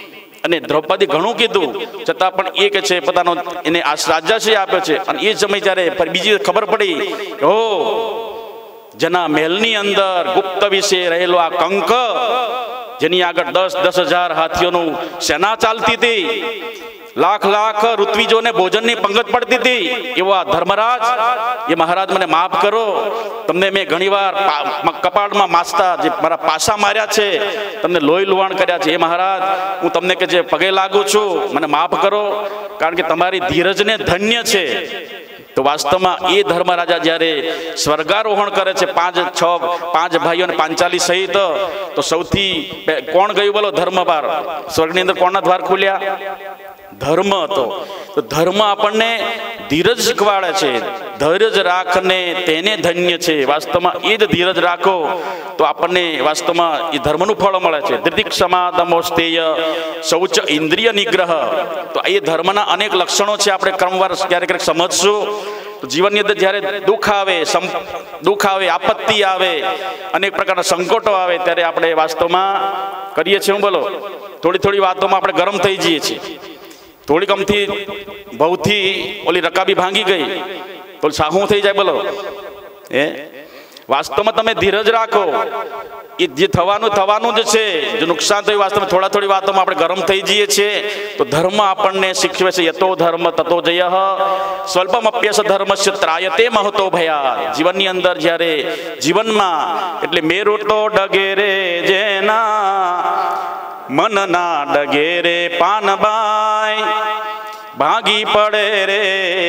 અને દ્રૌપદી ઘણું કીધું છતાં પણ એ કે છે પોતાનો એને આ રાજાશ્રી આપ્યો છે. અને એ સમય જ્યારે બીજી ખબર પડી કે હો જેના મહેલની અંદર ગુપ્ત વિશે રહેલો આ કંક, જેની આગળ દસ દસ હજાર હાથીઓનું સેના ચાલતી હતી, લાખ લાખ ઋત્વિજોને ભોજનની પંગત પડતી હતી, એવો આ ધર્મરાજ, એ મહારાજ મને માફ કરો, તમને મેં ઘણીવાર કપાળમાં માસતા જે મારા પાસા માર્યા છે, તમને લોહી લુહાણ કર્યા છે, એ મહારાજ હું તમને કે જે પગે લાગુ છું, મને માફ કરો, કારણ કે તમારી ધીરજને ધન્ય છે. તો વાસ્તવમાં એ ધર્મરાજા જ્યારે સ્વર્ગારોહણ કરે છે પાંચ છ પાંચ ભાઈઓ અને પાંચાલી સહિત, તો સૌથી કોણ ગયું બોલો? ધર્મપાર. સ્વર્ગની અંદર કોણના દ્વાર ખુલ્યા? ધર્મ હતો. તો ધર્મ આપણને ધીરજ શીખવાડે છે. ધીરજ રાખને તેને ધન્ય છે. વાસ્તવમાં એ જ ધીરજ રાખો તો આપણને વાસ્તવમાં એ ધર્મનું ફળ મળે છે. ધૃતિક્ષમાદમોસ્તેય શૌચ ઇન્દ્રિય નિગ્રહ. તો એ ધર્મના અનેક લક્ષણો છે. આપણે ક્રમવાર ક્યારેક ક્યારેક સમજશું. તો જીવનની અંદર જ્યારે દુઃખ આવે, દુઃખ આવે, આપત્તિ આવે, અનેક પ્રકારના સંકટો આવે, ત્યારે આપણે વાસ્તવમાં કરીએ છીએ હું બોલો થોડી થોડી વાતોમાં આપણે ગરમ થઈ જઈએ છીએ. થોડીક અમથી બહુથી ઓલી રકાબી ભાંગી ગઈ તો સાહું થઈ જાય બોલો. એ વાસ્તવમાં તમે ધીરજ રાખો, એ જે થવાનું થવાનું જ છે. જો નુકસાન થયું વાસ્તવમાં થોડા થોડી વાતોમાં આપણે ગરમ થઈ જઈએ છીએ. તો ધર્મ આપણને શીખવે છે યતો ધર્મ તતો જય સ્વલ્પમ અપ્યસ ધર્મસ્ય ત્રાયતે મહતો ભયા. જીવનની અંદર જ્યારે જીવનમાં એટલે મેરુ તો ડગે રે જેના મન ના ડગે રે પાનબાઈ, ભાગી પડે રે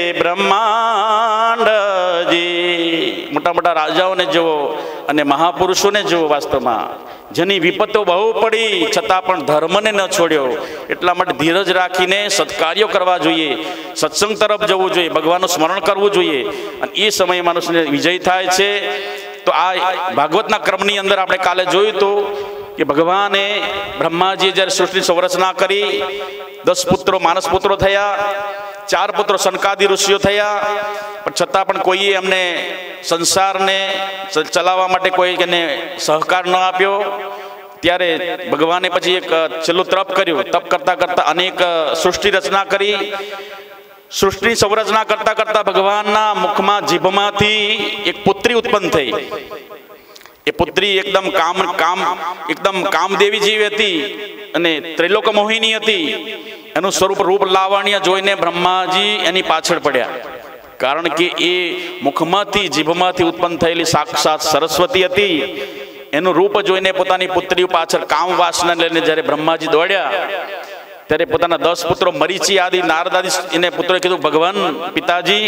બ્રહ્માંડજી. મોટા મોટા રાજાઓને જુઓ અને મહાપુરુષોને જુઓ, વાસ્તવમાં જેની વિપતો બહુ પડી છતાં પણ ધર્મને ન છોડ્યો. એટલા માટે ધીરજ રાખીને સત્કાર્યો કરવા જોઈએ, સત્સંગ તરફ જવું જોઈએ, ભગવાનનું સ્મરણ કરવું જોઈએ, અને એ સમયે મનુષ્યને વિજય થાય છે. તો આ ભાગવતના ક્રમની અંદર આપણે કાલે જોયું હતું કે ભગવાને બ્રહ્માજીએ જ્યારે સૃષ્ટિની સંરચના કરી, દસ પુત્રો માનસ પુત્રો થયા, ચાર પુત્રો સનકાદી ઋષિઓ થયા, પણ છતાં પણ કોઈએ એમને સંસારને ચલાવવા માટે કોઈ એને સહકાર ન આપ્યો. ત્યારે ભગવાને પછી એક છેલ્લું તપ કર્યું. તપ કરતા કરતા અનેક સૃષ્ટિ રચના કરી. સૃષ્ટિ સંરચના કરતા કરતા ભગવાનના મુખમાં જીભમાંથી એક પુત્રી ઉત્પન્ન થઈ. એ પુત્રી એકદમ કામ કામ એકદમ કામદેવી જેવી હતી અને ત્રિલોક મોહિની હતી. એનું સ્વરૂપ રૂપ લાવણ્ય જોઈને બ્રહ્માજી એની પાછળ પડ્યા, કારણ કે એ મુખમાંથી જીભમાંથી ઉત્પન્ન થયેલી સાક્ષાત સરસ્વતી હતી. એનું રૂપ જોઈને પોતાની પુત્રી પાછળ કામ વાસના લઈને જ્યારે બ્રહ્માજી દોડ્યા, ત્યારે પોતાના દસ પુત્રો મરીચી આદિ નારદ આદિ એને પુત્રોએ કીધું, ભગવાન પિતાજી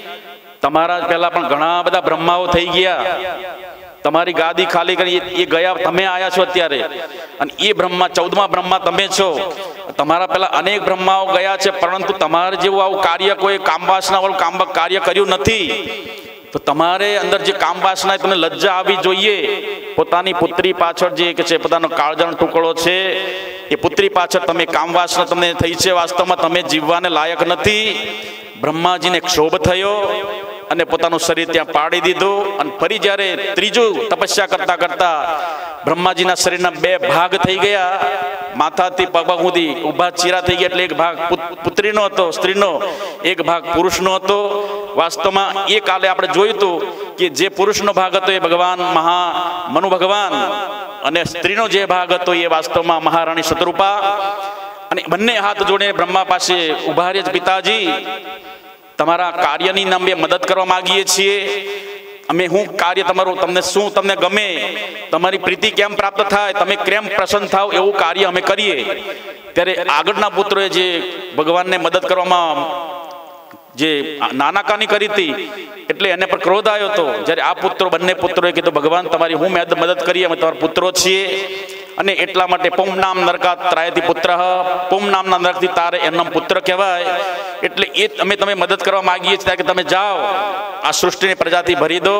તમારા પહેલા પણ ઘણા બધા બ્રહ્માઓ થઈ ગયા, તમારી ગાદી ખાલી કરી એ ગયા, તમે આયા છો અત્યારે, અને એ બ્રહ્મા ચૌદમા બ્રહ્મા તમે છો. તમારા પહેલા અનેક બ્રહ્માઓ ગયા છે, પરંતુ તમારે જેવું આવું કાર્ય કોઈ કામવાસના વાળું કામ કાર્ય કર્યું નથી. તો તમારે અંદર જે કામવાસના તમને લજ્જા આવી જોઈએ. પોતાની પુત્રી પાછળ જે કે છે પોતાનો કાળજાનો ટુકડો છે, એ પુત્રી પાછળ તમે કામવાસના તમને થઈ છે. વાસ્તવમાં તમે જીવવાને લાયક નથી. બ્રહ્માજીને ક્ષોભ થયો અને પોતાનું શરીર ત્યાં પાડી દીધું. અને ફરી જ્યારે ત્રીજું તપસ્યા કરતા કરતા બ્રહ્માજીના શરીરના બે ભાગ થઈ ગયા, માથાથી પગ સુધી ઊભા ચીરા થઈ ગયા. એટલે એક ભાગ પુત્રીનો હતો, સ્ત્રીનો, એક ભાગ પુરુષનો હતો. વાસ્તવમાં એ કાલે આપણે જોયું હતું કે જે પુરુષનો ભાગ હતો એ ભગવાન મહા મનુ ભગવાન, અને સ્ત્રીનો જે ભાગ હતો એ વાસ્તવમાં મહારાણી શત્રુપા. અને બંને હાથ જોડીને બ્રહ્મા પાસે ઉભા રહે, પિતાજી તમારા કાર્યની અમે મદદ કરવા માંગીએ છીએ. અમે શું કાર્ય તમારું, તમને શું તમને ગમે, તમારી પ્રીતિ કેમ પ્રાપ્ત થાય, તમે કેમ પ્રસન્ન થાવ, એવું કાર્ય અમે કરીએ. ત્યારે આગળના પુત્રોએ જે ભગવાનને મદદ કરવામાં જે નાનાકાની કરી હતી, એટલે એને પર ક્રોધ આવ્યો હતો. જ્યારે આ પુત્રો બંને પુત્રોએ કીધું, ભગવાન તમારી હું મદદ કરીએ, અમે તમારા પુત્રો છીએ, અને એટલા માટે પુમ નામ નરકા ત્રાયથી પુત્ર, પુમ નામના નરકથી તારે એમનો પુત્ર કહેવાય. એટલે એ અમે તમે મદદ કરવા માંગીએ છીએ કે તમે જાઓ આ સૃષ્ટિની પ્રજાથી ભરી દો.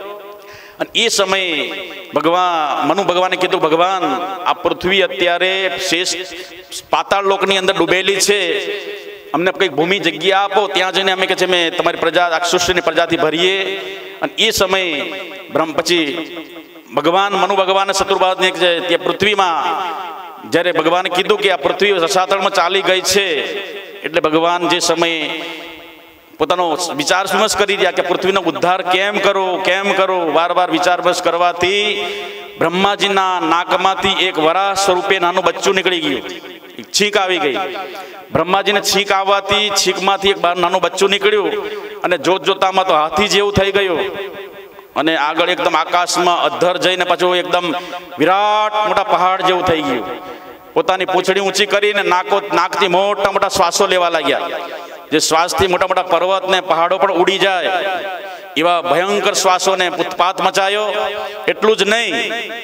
અને એ સમયે ભગવાન મનુ ભગવાને કીધું, ભગવાન આ પૃથ્વી અત્યારે શેષ પાતાળ લોકની અંદર ડૂબેલી છે, અમને કંઈક ભૂમિ જગ્યા આપો, ત્યાં જઈને અમે કે છે અમે તમારી પ્રજા આ સૃષ્ટિની પ્રજાથી ભરીએ. અને એ સમયે બ્રહ્મ પછી ભગવાન મનુ ભગવાન શત્રુપાદને તે પૃથ્વીમાં જ્યારે ભગવાને કીધું કે આ પૃથ્વી રસાતળમાં ચાલી ગઈ છે, એટલે ભગવાન જે સમયે પોતાનો વિચાર વિમર્શ કરી રહ્યા કે પૃથ્વીનો ઉદ્ધાર કેમ કરો કેમ કરો વાર વાર વિચાર વિમર્શ કરવાથી બ્રહ્માજીના નાકમાંથી એક વરાહ સ્વરૂપે નાનું બચ્ચું નીકળી ગયું, છીંક આવી ગઈ. બ્રહ્માજીને છીંક આવવાથી છીંકમાંથી એક નાનું બચ્ચું નીકળ્યું અને જોત જોતામાં તો હાથી જેવું થઈ ગયું અને આગળ એકદમ આકાશમાં અધ્ધર જઈને પાછું એકદમ વિરાટ મોટા પહાડ જેવું થઈ ગયું. પોતાની પૂંછડી ઊંચી કરીને નાકો નાકથી મોટા મોટા શ્વાસો લેવા લાગ્યા, જે શ્વાસથી મોટા મોટા પર્વત ને પહાડો પણ ઉડી જાય એવા ભયંકર શ્વાસોને ઉત્પાત મચાયો. એટલું જ નહીં,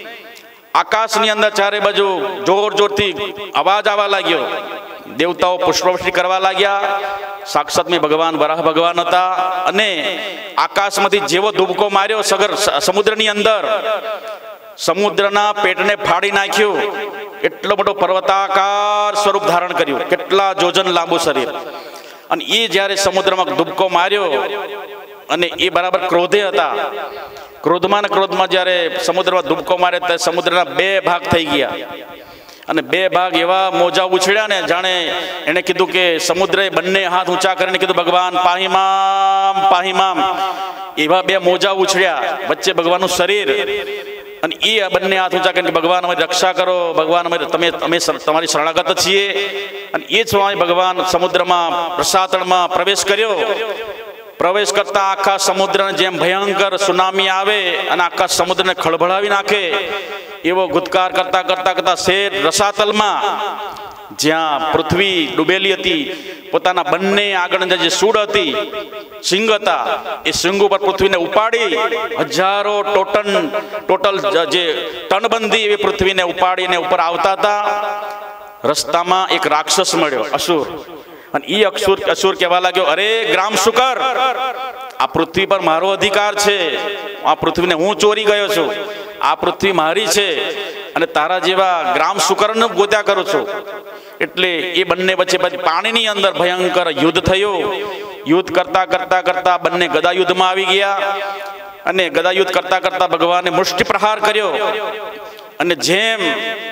આકાશની અંદર ચારે બાજુ જોર જોરથી અવાજ આવવા લાગ્યો. દેવતાઓ પુષ્પવૃષ્ટિ કરવા લાગ્યા. સાક્ષાત મેં ભગવાન વરાહ ભગવાન હતા અને આકાશમાંથી જેવો ધુબકો માર્યો સગર સમુદ્રની અંદર, સમુદ્રના પેટને ફાડી નાખ્યું. એટલો મોટો પર્વતાકાર સ્વરૂપ ધારણ કર્યું, કેટલા જોજન લાંબુ શરીર. અને એ જ્યારે સમુદ્રમાં ધુબકો માર્યો અને એ બરાબર ક્રોધે હતા, ક્રોધમાં ને ક્રોધમાં જ્યારે સમુદ્રમાં ધુબકો મારે ત્યારે સમુદ્રના બે ભાગ થઈ ગયા અને બે ભાગ એવા મોજા ઉછળ્યા ને જાણે એને કીધું કે સમુદ્રએ બંને હાથ ઊંચા કરીને કીધું ભગવાન પાહીમામ પાહીમામ. એવા બે મોજા ઉછળ્યા, વચ્ચે ભગવાનનું શરીર અને એ બંને હાથ ઊંચા કરીને ભગવાન અમે રક્ષા કરો, ભગવાન અમે તમે અમે તમારી શરણાગત છીએ. અને એ જ સમયે ભગવાન સમુદ્રમાં રસાતળમાં પ્રવેશ કર્યો. પ્રવેશ કરતા આખા સમુદ્રને જેમ ભયંકર સુનામી આવે અને આખા સમુદ્રને ખળભળાવી નાખે એવો ગુદકાર કરતા કરતા કરતા શેર રસાતલમાં જ્યાં પૃથ્વી ડૂબેલી હતી, પોતાના બંને આગળના જે સૂળ હતી, સિંગ હતા, એ સિંગ ઉપર પૃથ્વીને ઉપાડી હજારો ટોટન ટોટલ જે ટનબંધી એવી પૃથ્વીને ઉપાડીને ઉપર આવતા હતા. રસ્તામાં એક રાક્ષસ મળ્યો, અસુર. અને એ અસુર અસુર કહેવા લાગ્યો, અરે ગ્રામ શુકર, આ પૃથ્વી પર મારો અધિકાર છે, આ પૃથ્વીને હું ચોરી ગયો છું, આ પૃથ્વી મારી છે અને તારા જેવા ગ્રામ શુકરને ગોત્યા કરું છું. એટલે એ બંને વચ્ચે પછી પાણીની અંદર ભયંકર યુદ્ધ થયું. યુદ્ધ કરતા કરતા કરતા બંને ગદા યુદ્ધમાં આવી ગયા અને ગદા યુદ્ધ કરતા કરતા ભગવાને મુષ્ટિ પ્રહાર કર્યો અને જેમ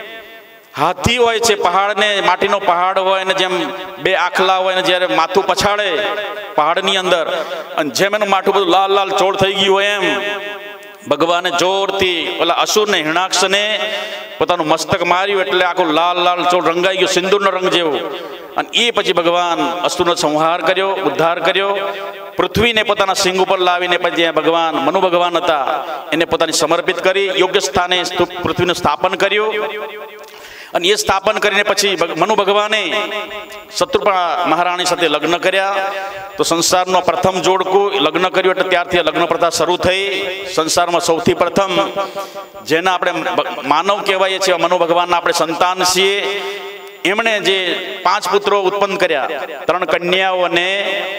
હાથી હોય છે, પહાડને માટીનો પહાડ હોય ને જેમ બે આખલા હોય ને જ્યારે માથું પછાડે પહાડની અંદર અને જેમ એનું માથું બધું લાલ લાલ ચોળ થઈ ગયું હોય એમ ભગવાને જોરથી ઓલા અસુરને હિરણાક્ષને પોતાનું મસ્તક માર્યું એટલે આખું લાલ લાલ ચોળ રંગાઈ ગયું, સિંદૂરનો રંગ જેવું. અને એ પછી ભગવાન અસુરનો સંહાર કર્યો, ઉદ્ધાર કર્યો. પૃથ્વીને પોતાના સિંહ ઉપર લાવીને પછી ભગવાન મનુ ભગવાન હતા એને પોતાની સમર્પિત કરી યોગ્ય સ્થાને પૃથ્વીનું સ્થાપન કર્યું. અને એ સ્થાપન કરીને પછી મનુ ભગવાને શત્રુપા મહારાણી સાથે લગ્ન કર્યા. તો સંસારનો પ્રથમ જોડકું લગ્ન કર્યું એટલે ત્યારથી લગ્ન પ્રથા શરૂ થઈ. સંસારમાં સૌથી પ્રથમ જેના આપણે માનવ કહેવાય છીએ, મનુ ભગવાનના આપણે સંતાન છીએ, એમણે જે પાંચ પુત્રો ઉત્પન્ન કર્યા, ત્રણ કન્યાઓ અને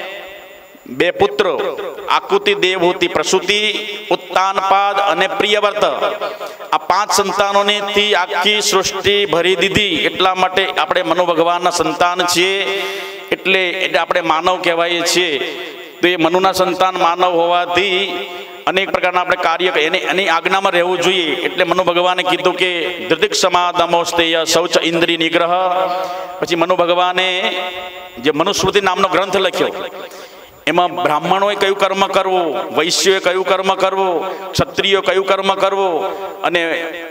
બે પુત્રો, આકુતિ, દેવહૂતિ, પ્રસૂતિ, ઉત્તાનપાદ અને પ્રિયવ્રત. આ પાંચ સંતાનોની આખી સૃષ્ટિ ભરી દીધી. એટલા માટે આપણે મનુ ભગવાનના સંતાન છીએ, એટલે એટલે આપણે માનવ કહેવાય છીએ. તો એ મનુના સંતાન માનવ હોવાથી અનેક પ્રકારના આપણે કાર્ય એને એની આજ્ઞામાં રહેવું જોઈએ. એટલે મનુ ભગવાને કીધું કે ધૃતિક સમાદમોસ્તેય શૌચ ઇન્દ્રિય નિગ્રહ. પછી મનુ ભગવાને જે મનુસ્મૃતિ નામનો ગ્રંથ લખ્યો, એમાં બ્રાહ્મણોએ કયું કર્મ કરવું, વૈશ્યોએ કયું કર્મ કરવું, ક્ષત્રિયો કયું કર્મ કરવું અને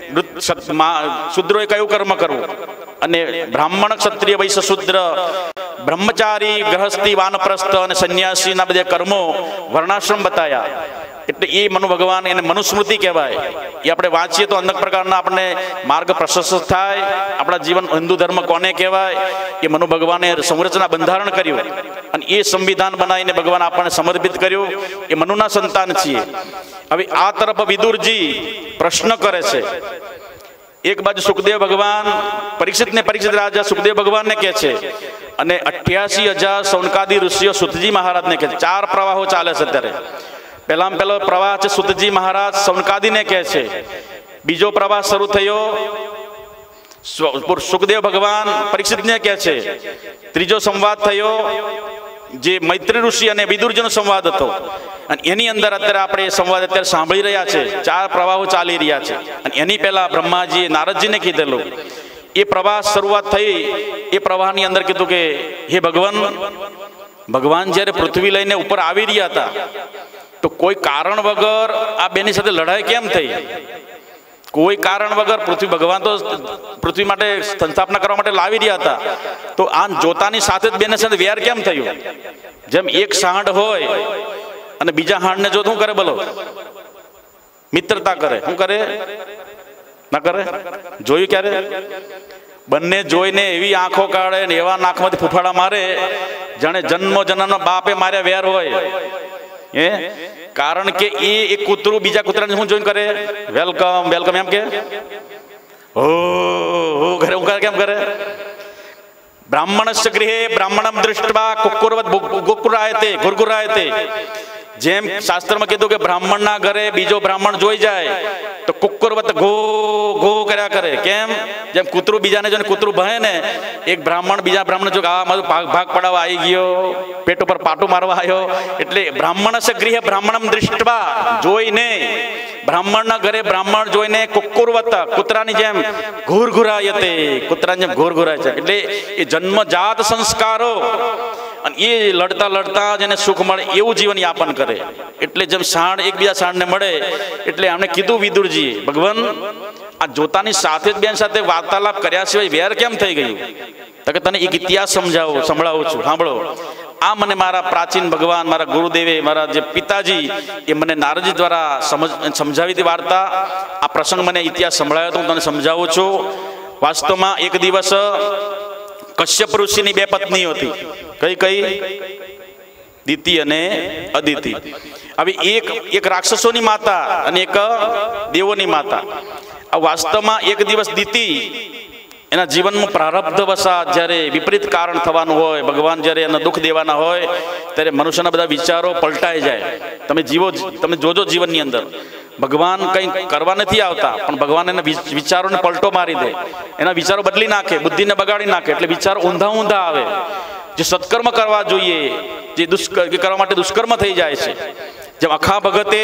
શૂદ્રોએ કયું કર્મ કરવું, અને બ્રાહ્મણ, ક્ષત્રિય, વૈશ્ય, શૂદ્ર, બ્રહ્મચારી, ગ્રહસ્થી, વાનપ્રસ્થ અને સંન્યાસીના બધા કર્મો વર્ણાશ્રમ બતાયા. એટલે એ મનુ ભગવાન એને મનુસ્મૃતિ કહેવાય. એ આપણે વાંચીએ તો અનેક પ્રકારના આપણને માર્ગ પ્રશસ્ત થાય. આપણા જીવન હિન્દુ ધર્મ કોને કહેવાય એ મનુ ભગવાને સંરચના બંધારણ કર્યું અને એ સંવિધાન બનાવીને ભગવાન આપણને સમર્પિત કર્યું. એ મનુના સંતાન છીએ. હવે આ તરફ વિદુરજી પ્રશ્ન કરે છે. એક બાજુ સુખદેવ ભગવાન પરીક્ષિતને પરીક્ષિત રાજા સુખદેવ ભગવાનને કહે છે અને અઠ્યાસી હજાર સૌનકાદી ઋષિઓ સુતજી મહારાજને કહે છે. ચાર પ્રવાહો ચાલે છે અત્યારે. પહેલામાં પહેલો પ્રવાહ છે સુતજી મહારાજ સૌનકાદીને કહે છે. બીજો પ્રવાહ શરૂ થયો સુખદેવ ભગવાન પરીક્ષિતને કહે છે. ત્રીજો સંવાદ થયો જે મૈત્રી ઋષિ અને વિદુરજીનો સંવાદ હતો અને એની અંદર અત્યારે આપણે સંવાદ અત્યારે સાંભળી રહ્યા છે. ચાર પ્રવાહો ચાલી રહ્યા છે અને એની પહેલા બ્રહ્માજીએ નારદજીને કીધેલું. એ પ્રવાહ શરૂઆત થઈ એ પ્રવાહની અંદર કીધું કે હે ભગવાન ભગવાન જ્યારે પૃથ્વી લઈને ઉપર આવી રહ્યા હતા તો કોઈ કારણ વગર આ બેની સાથે લડાઈ કેમ થઈ? કોઈ કારણ વગર પૃથ્વી ભગવાન તો પૃથ્વી માટે સ્થાપના કરવા માટે લાવી રહ્યા હતા, તો આ જોતાની સાથે જ બેની સાથે વેર કેમ થયું? જેમ એક સાંડ હોય અને બીજા હાંડને જો શું કરે બોલો? મિત્રતા કરે. શું કરે? ના કરે? જોયું ક્યારે? બંને જોઈને એવી આંખો કાઢે ને એવા નાકમાંથી ફૂફાડા મારે જાણે જન્મો જન્મનો બાપે માર્યા વેર હોય. એ કારણ કે એ એક કૂતરું બીજા કૂતરાને શું જોઈને કરે? વેલકમ વેલકમ એમ કે ઓ ઘરે હું કરે કેમ કરે? બ્રાહ્મણસ્ય ગૃહે બ્રાહ્મણમ દૃષ્ટવા કુક્કુરવત ગુકુરાયતે ગુરગુરાયતે. જેમ શાસ્ત્રમાં કીધું કે બ્રાહ્મણના ઘરે બીજો બ્રાહ્મણ જોઈ જાય તો કુક્કુરવત ગો ગો કર્યા કરે. કેમ? જેમ કૂતરું બીજાને જોઈને કૂતરું ભહે ને, એક બ્રાહ્મણ બીજા બ્રાહ્મણ જો આ મારું ભાગ ભાગ પડાવવા આવી ગયો, પેટ ઉપર પાટું મારવા આવ્યો, એટલે બ્રાહ્મણસ્ય ગૃહે બ્રાહ્મણમ દૃષ્ટવા જોઈને, બ્રાહ્મણના ઘરે બ્રાહ્મણ જોઈને કુક્કુરવત કૂતરાની જેમ ઘુરઘુરાયતે કૂતરાની જેમ ઘુરઘુરાય છે. એટલે એ જન્મજાત સંસ્કારો અને એ લડતા લડતા જેને સુખ મળે એવું જીવન યાપન કરે. એટલે જેમ સાંડ એકબીજા સાંડને મળે એટલે આમને કીધું વિદુરજીએ ભગવાન આ જોતાની સાથે જ બેન સાથે વાર્તાલાપ કર્યા સિવાય વેર કેમ થઈ ગયું? તો કે તને એક ઇતિહાસ સમજાવું સંભળાવું છું, સાંભળો. આ મને મારા પ્રાચીન ભગવાન મારા ગુરુદેવે મારા જે પિતાજી એ મને નારદજી દ્વારા સમજ સમજાવી હતી વાર્તા. આ પ્રસંગ મને ઇતિહાસ સંભળાયો તો હું તને સમજાવું છું. વાસ્તવમાં એક દિવસ કશ્યપ ઋષિની બે પત્નીઓ હતી. કઈ કઈ? દિતિ અને અદિતિ. હવે એક એક રાક્ષસોની માતા અને એક દેવોની માતા. આ વાસ્તવમાં એક દિવસ દિતિ એના જીવનમાં પ્રારબ્ધ વસાત જ્યારે વિપરીત કારણ થવાનું હોય, ભગવાન જ્યારે એને દુઃખ દેવાના હોય ત્યારે મનુષ્યના બધા વિચારો પલટાઈ જાય. તમે જીવો તમે જોજો જીવનની અંદર ભગવાન કંઈ કરવા નથી આવતા પણ ભગવાન એના વિચારોને પલટો મારી દે, એના વિચારો બદલી નાખે, બુદ્ધિને બગાડી નાખે. એટલે વિચારો ઊંધા ઊંધા આવે. જે સત્કર્મ કરવા જોઈએ જે દુષ્કર્મ કરવા માટે દુષ્કર્મ થઈ જાય છે. જેમ અખા ભગતે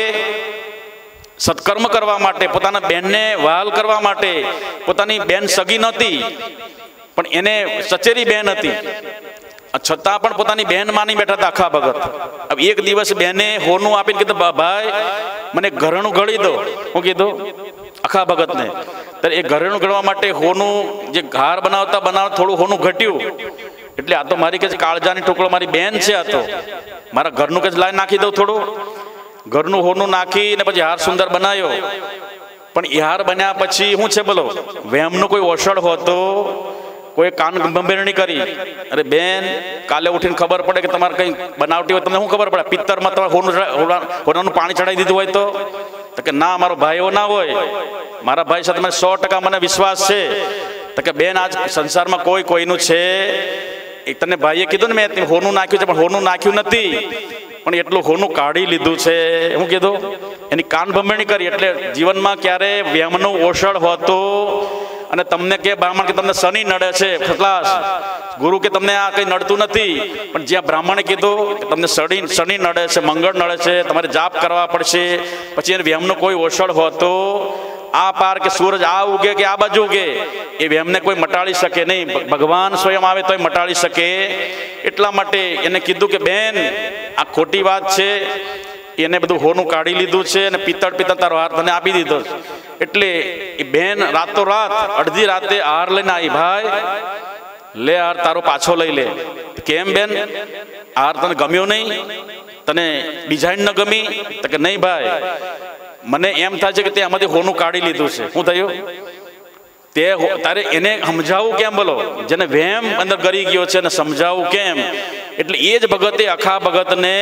સત્કર્મ કરવા માટે પોતાના બેનને વહાલ કરવા માટે, પોતાની બેન સગી નહોતી પણ એને સચેરી બેન હતી છતાં પણ પોતાની બેન માની બેઠા હતા અખા ભગત. હવે એક દિવસ બેને હોનું આપીને કીધું ભાઈ મને ઘરેણું ઘડી દો. હું કીધું અખા ભગતને. ત્યારે એ ઘરેણું ઘડવા માટે હોનું જે ઘાર બનાવતા બનાવતા થોડું હોનું ઘટ્યું. એટલે આ તો મારી કે કાળજાની ટુકડો મારી બેન છે, આ તો મારા ઘરનું કે લાઈ નાખી દઉં થોડું. ઘરનું હોનું નાખીને પછી હાર સુંદર બનાવ્યો. પણ એ હાર બન્યા પછી શું છે બોલો? વેમનો કોઈ ઓસડ હોતો, કોઈ કાન બંભેરણી કરી. અરે બેન કાલે ઉઠીને ખબર પડે કે તમારે કંઈ બનાવટી હોય તમને શું ખબર પડે? પિત્તરમાં તમારે હોનું હોનાનું પાણી ચડાવી દીધું હોય તો? તો કે ના મારો ભાઈ એવો ના હોય, મારા ભાઈ સાથે મને સો ટકા મને વિશ્વાસ છે. તો કે બેન આજ સંસારમાં કોઈ કોઈનું છે. એક તને ભાઈએ કીધું ને મેં હોનું નાખ્યું છે પણ હોનું નાખ્યું નથી પણ એટલું હોનું કાઢી લીધું છે. હું કીધું એની કાન ભંભેરણી કરી. એટલે જીવનમાં ક્યારે વ્યમનું ઓસડ હોતું અને તમને કે બ્રાહ્મણ કે તમને શનિ નડે છે ખલાસ, ગુરુ કે તમને આ કંઈ નડતું નથી, પણ જ્યાં બ્રાહ્મણે કીધું કે તમને શનિ શનિ નડે છે, મંગળ નડે છે, તમારે જાપ કરવા પડશે, પછી એને વ્યમનો કોઈ ઓસડ હોતો આ પાર કે સૂરજ આ ઉગે કે આ બાજુ ઉગે એ વ્યમને કોઈ મટાડી શકે નહીં. ભગવાન સ્વયં આવે તોય મટાડી શકે. એટલા માટે એને કીધું કે બેન આ ખોટી વાત છે. એને બધું હોનું કાઢી લીધું છે અને પિત્તળ પિત્તળ તારો હાર તને આપી દીધો. એટલે એ બેન રાતો રાત અડધી રાતે હાર લઈને આવી, ભાઈ લે હાર તારો પાછો લઈ લે. કેમ બેન હાર તને ગમ્યો નહીં? તને ડિઝાઇન ન ગમી? તો કે નહીં ભાઈ મને એમ થાય છે કે તે આમાંથી હોનું કાઢી લીધું છે. શું થયું? તે તારે એને સમજાવવું કેમ બોલો? જેને વેમ અંદર ગરી ગયો છે એને સમજાવવું કેમ? એટલે એ જ ભગતે અખા ભગતને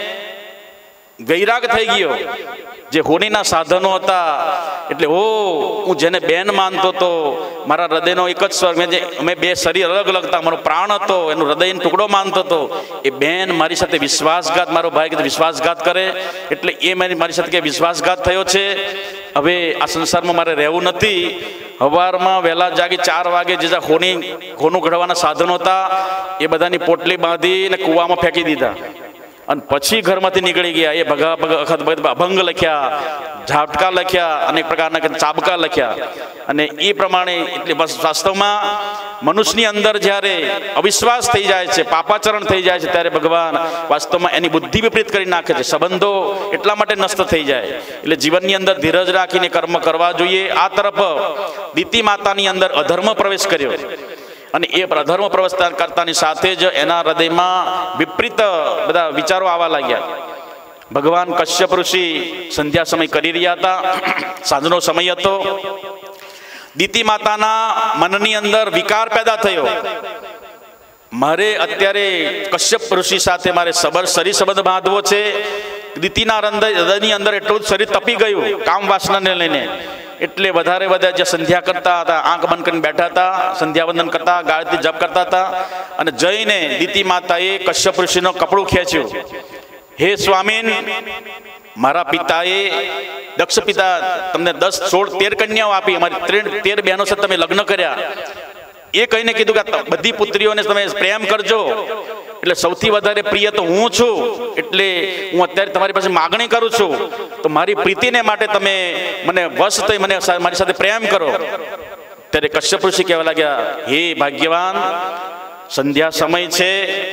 વૈરાગ થઈ ગયો. જે હોનીના સાધનો હતા એટલે ઓ હું જેને બેન માનતો હતો, મારા હૃદયનો એક જ સ્વર, મેં જે અમે બે શરીર અલગ અલગ હતા, મારો પ્રાણ હતો, એનો હૃદયનો ટુકડો માનતો હતો, એ બેન મારી સાથે વિશ્વાસઘાત, મારો ભાઈ કીધું વિશ્વાસઘાત કરે એટલે એ મારી મારી સાથે કે વિશ્વાસઘાત થયો છે. હવે આ સંસારમાં મારે રહેવું નથી. સવારમાં વહેલા જાગી ચાર વાગે જે હોની હોનું ઘડવાના સાધનો હતા એ બધાની પોટલી બાંધીને કૂવામાં ફેંકી દીધા. અને પછી ઘરમાંથી નીકળી ગયા. એ ભગા ભગા અભંગ લખ્યા, ઝાપટા લખ્યા, અનેક પ્રકારના ચાબકા લખ્યા. અને એ પ્રમાણે એટલે બસ વાસ્તવમાં મનુષ્યની અંદર જ્યારે અવિશ્વાસ થઈ જાય છે, પાપાચરણ થઈ જાય છે, ત્યારે ભગવાન વાસ્તવમાં એની બુદ્ધિ વિપરીત કરી નાખે છે. સંબંધો એટલા માટે નષ્ટ થઈ જાય. એટલે જીવનની અંદર ધીરજ રાખીને કર્મ કરવા જોઈએ. આ તરફ દિતિ માતાની અંદર અધર્મ પ્રવેશ કર્યો અને એ અધર્મ પ્રવેશ કરતાની સાથે જ એના હૃદયમાં વિપરીત બધા વિચારો આવવા લાગ્યા. ભગવાન કશ્યપ ઋષિ સંધ્યા સમય કરી રહ્યા હતા. સાંજનો સમય હતો. દિતિ માતાના મનની અંદર વિકાર પેદા થયો. મારે અત્યારે કશ્યપ ઋષિ સાથે મારે સબર શરીર સંબંધ બાંધવો છે. દિતિના હૃદયની અંદર એટલું જ શરીર તપી ગયું કામ વાસનાને લઈને. એટલે વધારે વધારે જે સંધ્યા કરતા હતા, આંખ બંધ કરીને બેઠા હતા, સંધ્યા વંદન કરતા, ગાયત્રી જપ કરતા હતા. અને જઈને દિતિ માતાએ કશ્યપ ઋષિનો કપડું ખેંચ્યું. હે સ્વામીન, મારા પિતાએ દક્ષ પિતા તમને દસ સોળ તેર કન્યાઓ આપી, અમારી ત્રણ તેર બહેનો સાથે તમે લગ્ન કર્યા. એ કહીને કીધું કે બધી પુત્રીઓને તમે પ્રેમ કરજો, એટલે સૌથી વધારે પ્રિય તો હું છું. એટલે હું અત્યારે તમારી પાસે માગણી કરું છું, તો મારી પ્રીતિને માટે તમે મને વશ થઈ મને મારી સાથે પ્રેમ કરો. ત્યારે કશ્યપ ઋષિ કહેવા લાગ્યા, હે ભાગ્યવાન, સંધ્યા સમય છે.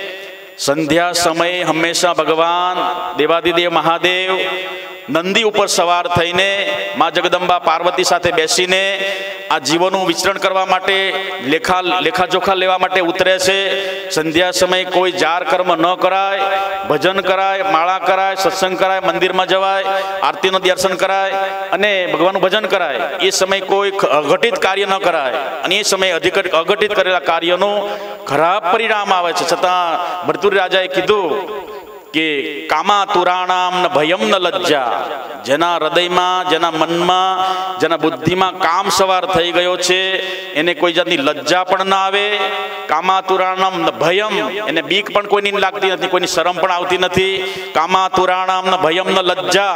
સંધ્યા સમયે હંમેશા ભગવાન દેવાદિદેવ મહાદેવ નંદી ઉપર સવાર થઈને મા જગદંબા પાર્વતી સાથે બેસીને આ જીવોનું વિચરણ કરવા માટે લેખા લેખાજોખા લેવા માટે ઉતરે છે. સંધ્યા સમયે કોઈ જાર કર્મ ન કરાય, ભજન કરાય, માળા કરાય, સત્સંગ કરાય, મંદિરમાં જવાય, આરતીનું દર્શન કરાય અને ભગવાનનું ભજન કરાય. એ સમયે કોઈ અઘટિત કાર્ય ન કરાય. અને એ સમયે અધિક અઘટિત કરેલા કાર્યનું ખરાબ પરિણામ આવે છે. છતાં ભર્તુરી રાજાએ કીધું કે કામા તુરાણામ ન ભયમ ન લજ્જા. જેના હૃદયમાં, જેના મનમાં, જેના બુદ્ધિમાં કામ સવાર થઈ ગયો છે, એને કોઈ જાતની લજ્જા પણ ના આવે. કામા તુરાણામ ન ભયમ, એને બીક પણ કોઈની લાગતી નથી, કોઈની શરમ પણ આવતી નથી. કામા તુરાણામ ન ભયમ ન લજ્જા.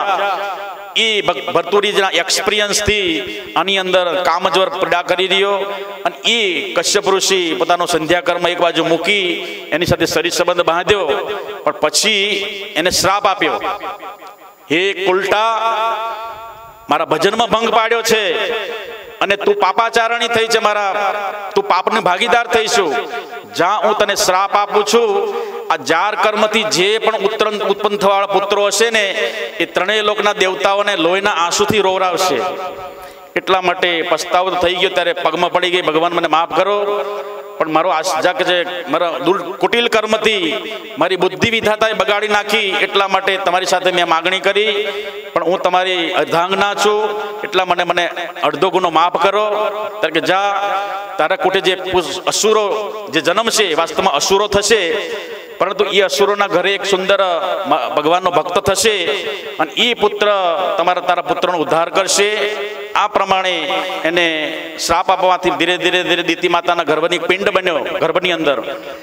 એ ભર્તુરીના એક્સપિરિયન્સથી આની અંદર કામજોર પડા કરી રહ્યો. અને એ કશ્યપ ઋષિ પોતાનો સંધ્યાકર્મ એક બાજુ મૂકી એની સાથે શરીર સંબંધ બાંધ્યો, પણ પછી એને શ્રાપ આપ્યો. હે ઉલટા, મારા ભજનમાં ભંગ પાડ્યો છે અને તું પાપાચારણી થઈ છે, મારા તું પાપની ભાગીદાર થઈશું. જ્યાં હું તને શ્રાપ આપું છું, આ જાર કર્મથી જે પણ ઉત્તર ઉત્પન્ન થવાવાળા પુત્રો હશે ને, એ ત્રણેય લોકના દેવતાઓને લોહીના આંસુથી રોવરાવશે. એટલા માટે પસ્તાવો થઈ ગયો. ત્યારે પગમાં પડી ગઈ, ભગવાન મને માફ કરો, પણ મારો આશા કે છે મારા દુર કુટિલ કર્મથી મારી બુદ્ધિ વિધાતાએ બગાડી નાખી. એટલા માટે તમારી સાથે મેં માગણી કરી, પણ હું તમારી અર્ધાંગના છું, એટલા મને મને અડધો ગુનો માફ કરો. ત્યારે કે જા, તારા કુટે જે અસુરો જે જન્મ છે વાસ્તવમાં અસુરો થશે, પરંતુ એ અસુરોના ઘરે એક સુંદર ભગવાનનો ભક્ત થશે અને એ પુત્ર તમારા તારા પુત્રનો ઉદ્ધાર કરશે. આ પ્રમાણે એને શ્રાપ આપવાથી ધીરે ધીરે ધીરે દિતિ માતાના ગર્ભની પિંડ બન્યો ગર્ભની અંદર.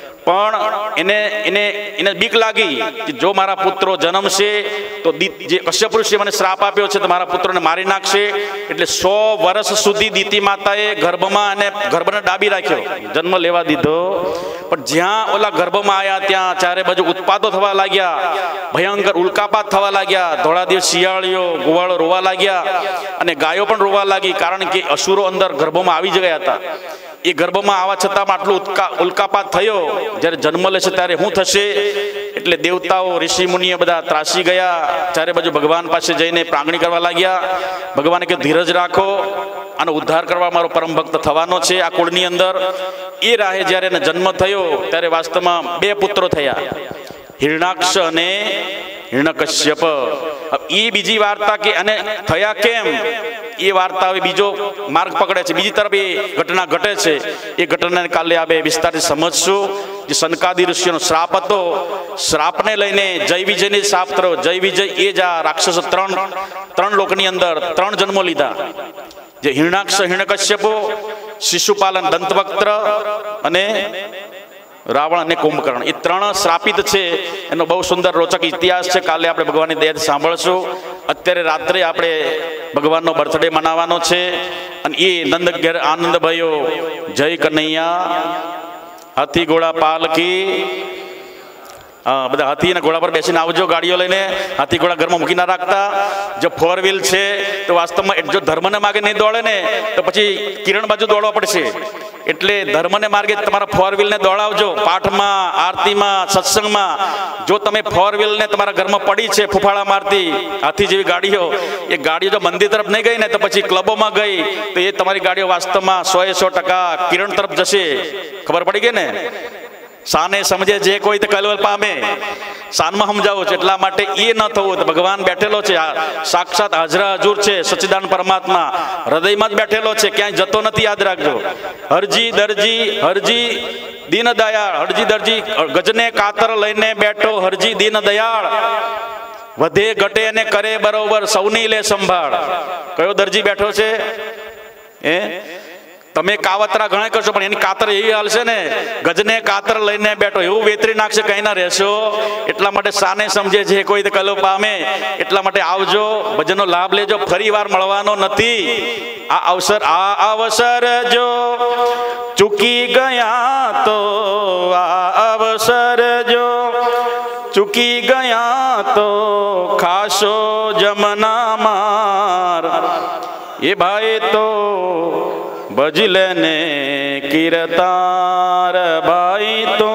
પણ એને એને એને બીક લાગી કે જો મારા પુત્રો જન્મશે તો જે કશ્યપ ઋષિએ મને શ્રાપ આપ્યો છે તો મારા પુત્રોને મારી નાખશે. એટલે સો વર્ષ સુધી દિતિ માતાએ ગર્ભમાં અને ગર્ભને ડાબી રાખ્યો, જન્મ લેવા દીધો. પણ જ્યાં ઓલા ગર્ભમાં આવ્યા ત્યાં ચારે બાજુ ઉત્પાતો થવા લાગ્યા, ભયંકર ઉલ્કાપાત થવા લાગ્યા. ધોળા દિવસ શિયાળીઓ ગોવાળો રોવા લાગ્યા અને ગાયો પણ રોવા લાગી, કારણ કે અસુરો અંદર ગર્ભમાં આવી જ ગયા હતા. એ ગર્ભમાં આવવા છતાં આટલું ઉલ્કાપાત થયો. જ્યારે જન્મ લેશે ત્યારે શું થશે? એટલે દેવતાઓ ઋષિ મુનિએ બધા ત્રાસી ગયા. ચારે બાજુ ભગવાન પાસે જઈને પ્રાગણી કરવા લાગ્યા. ભગવાને કે ધીરજ રાખો, આનો ઉદ્ધાર કરવા મારો પરમ ભક્ત થવાનો છે આ કુળની અંદર. એ રાહે જ્યારે એને જન્મ થયો ત્યારે વાસ્તવમાં બે પુત્રો થયા, હિરણાક્ષ અને હિરણ્યકશ્યપ. એ બીજી વાર્તા કે અને થયા કેમ, એ વાર્તા હવે બીજો માર્ગ પકડે છે. બીજી તરફ એ ઘટના ઘટે છે. એ ઘટનાને કાલે આપણે વિસ્તારથી સમજશું. જે સનકાદી ઋષિઓનો શ્રાપ હતો, શ્રાપને લઈને જય વિજયને શ્રાપ થયો. જય વિજય એ જ આ રાક્ષસો ત્રણ ત્રણ લોકની અંદર ત્રણ જન્મો લીધા. જે હિરણાક્ષ હિરણ્યકશ્યપો, શિશુપાલન દંતવક્ત્ર અને રાવણ અને કુંભકર્ણ, એ ત્રણ શ્રાપિત છે. એનો બહુ સુંદર રોચક ઇતિહાસ છે. કાલે આપણે ભગવાનની દયાથી સાંભળશું. અત્યારે રાત્રે આપણે ભગવાનનો બર્થડે મનાવવાનો છે અને એ નંદ ઘેર આનંદ ભયો. જય કનૈયા, હાથી ઘોડા પાલકી. હા, બધા હાથી અને ઘોડા પર બેસીને આવજો ગાડીઓ લઈને. હાથી ઘોડા ઘરમાં મૂકી ના રાખતા. જો ફોર વ્હીલ છે તો વાસ્તવમાં જો ધર્મને માગે નહીં દોડે ને તો પછી કિરણ બાજુ દોડવા પડશે. એટલે ધર્મને માર્ગે તમારા ફોર વ્હીલને દોડાવજો. પાઠમાં, આરતીમાં, સત્સંગમાં જો તમે ફોર વ્હીલને તમારા ઘરમાં પડી છે ફૂફાળા મારતી હાથી જેવી ગાડીઓ, એ ગાડીઓ જો મંદિર તરફ નહીં ગઈ ને તો પછી ક્લબોમાં ગઈ તો એ તમારી ગાડીઓ વાસ્તવમાં સો એ સો ટકા કિરણ તરફ જશે. ખબર પડી ગઈ ને? સાને સમજે જે કોઈ તો કલવલ પામે. સાનમાં સમજાવું છે. એટલા માટે એ ન થવું. તો ભગવાન બેઠેલો છે, સાક્ષાત હાજરા હજુર છે, સચ્ચિદાનંદ પરમાત્મા હૃદયમાં જ બેઠેલો છે, ક્યાંય જતો નથી. યાદ રાખજો. હરજી દરજી હરજી દીન દયાળ. હરજી દરજી ગજને કાતર લઈને બેઠો હરજી દીન દયાળ. વધે ઘટે અને કરે બરોબર સૌની લે સંભાળ. કયો દરજી બેઠો છે? એ તમે કાવતરા ઘણા કરશો પણ એની કાતર એવી હાલશે ને, ગજને કાતર લઈને બેઠો એવું વેતરી નાખશે, કઈ ના રહેશો. એટલા માટે સાને સમજે છે કોઈ કલો પામે. એટલા માટે આવજો, ભજનનો લાભ લેજો. ફરી વાર મળવાનો નથી. આ અવસર આ અવસર જો ચૂકી ગયા તો, આ અવસર જો ચૂકી ગયા તો ખાશો જમના માર. એ ભાઈ તો ભજ લેને કીર્તાર, ભાઈ તો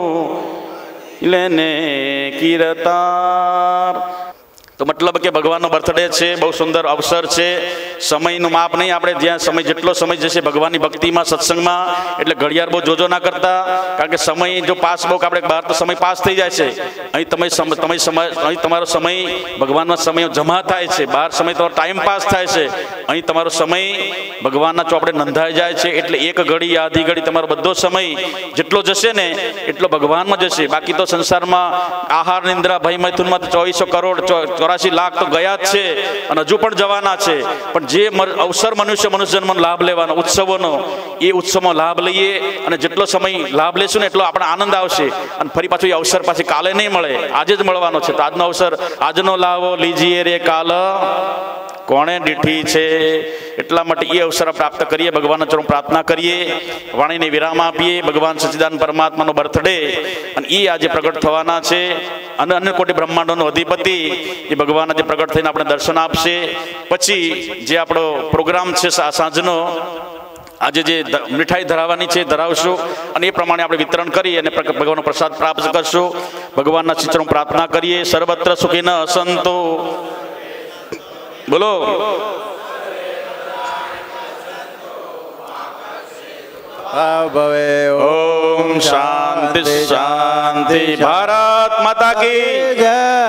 લેને કીર્તાર. તો મતલબ કે ભગવાનનો બર્થડે છે, બહુ સુંદર અવસર છે. સમયનું માપ નહીં. આપણે જ્યાં સમય જેટલો સમય જશે ભગવાનની ભક્તિમાં, સત્સંગમાં, એટલે ઘડિયાળ બહુ જોજો ના કરતા. કારણ કે સમય જો પાસ બહુ આપણે બહાર તો સમય પાસ થઈ જાય છે. અહીં તમે તમે સમય અહીં તમારો સમય ભગવાનના સમય જમા થાય છે. બહાર સમય તમારો ટાઈમ પાસ થાય છે. અહીં તમારો સમય ભગવાનના ચોપડે નોંધાઈ જાય છે. એટલે એક ઘડી આધી ઘડી તમારો બધો સમય જેટલો જશે ને એટલો ભગવાનમાં જશે. બાકી તો સંસારમાં આહાર નિંદ્રા ભય મૈથુનમાં તો ચોવીસો કરોડ ચોરાસી લાખ તો ગયા જ છે અને હજુ પણ જવાના છે. પણ જે અવસર મનુષ્ય મનુષ્ય જન્મનો લાભ લેવાનો ઉત્સવોનો, એ ઉત્સવમાં લાભ લઈએ અને જેટલો સમય લાભ લેશું ને એટલો આપણે આનંદ આવશે. અને ફરી પાછું એ અવસર પાછી કાલે નહીં મળે, આજે જ મળવાનો છે. તો આજનો અવસર, આજનો લાવો લીજીએ રે કાલ કોણે દીઠી છે. એટલા માટે એ અવસર પ્રાપ્ત કરીએ, ભગવાનના ચરણ પ્રાર્થના કરીએ, વાણીને વિરામ આપીએ. ભગવાન સચ્ચિદાનંદ પરમાત્માનો બર્થડે અને એ આજે પ્રગટ થવાના છે. અને અન્ય કોટી બ્રહ્માંડોનો અધિપતિ એ ભગવાન આજે પ્રગટ થઈને આપણે દર્શન આપશે. પછી જે આપણો પ્રોગ્રામ છે સાંજનો, આજે જે મીઠાઈ ધરાવવાની છે ધરાવશું અને એ પ્રમાણે આપણે વિતરણ કરી અને ભગવાનનો પ્રસાદ પ્રાપ્ત કરશું. ભગવાનના ચિત્રો પ્રાર્થના કરીએ. સર્વત્ર સુખીન સંતો બોલો. ભવે ઓમ શાંતિ શાંતિ. ભારત માતા કી જય.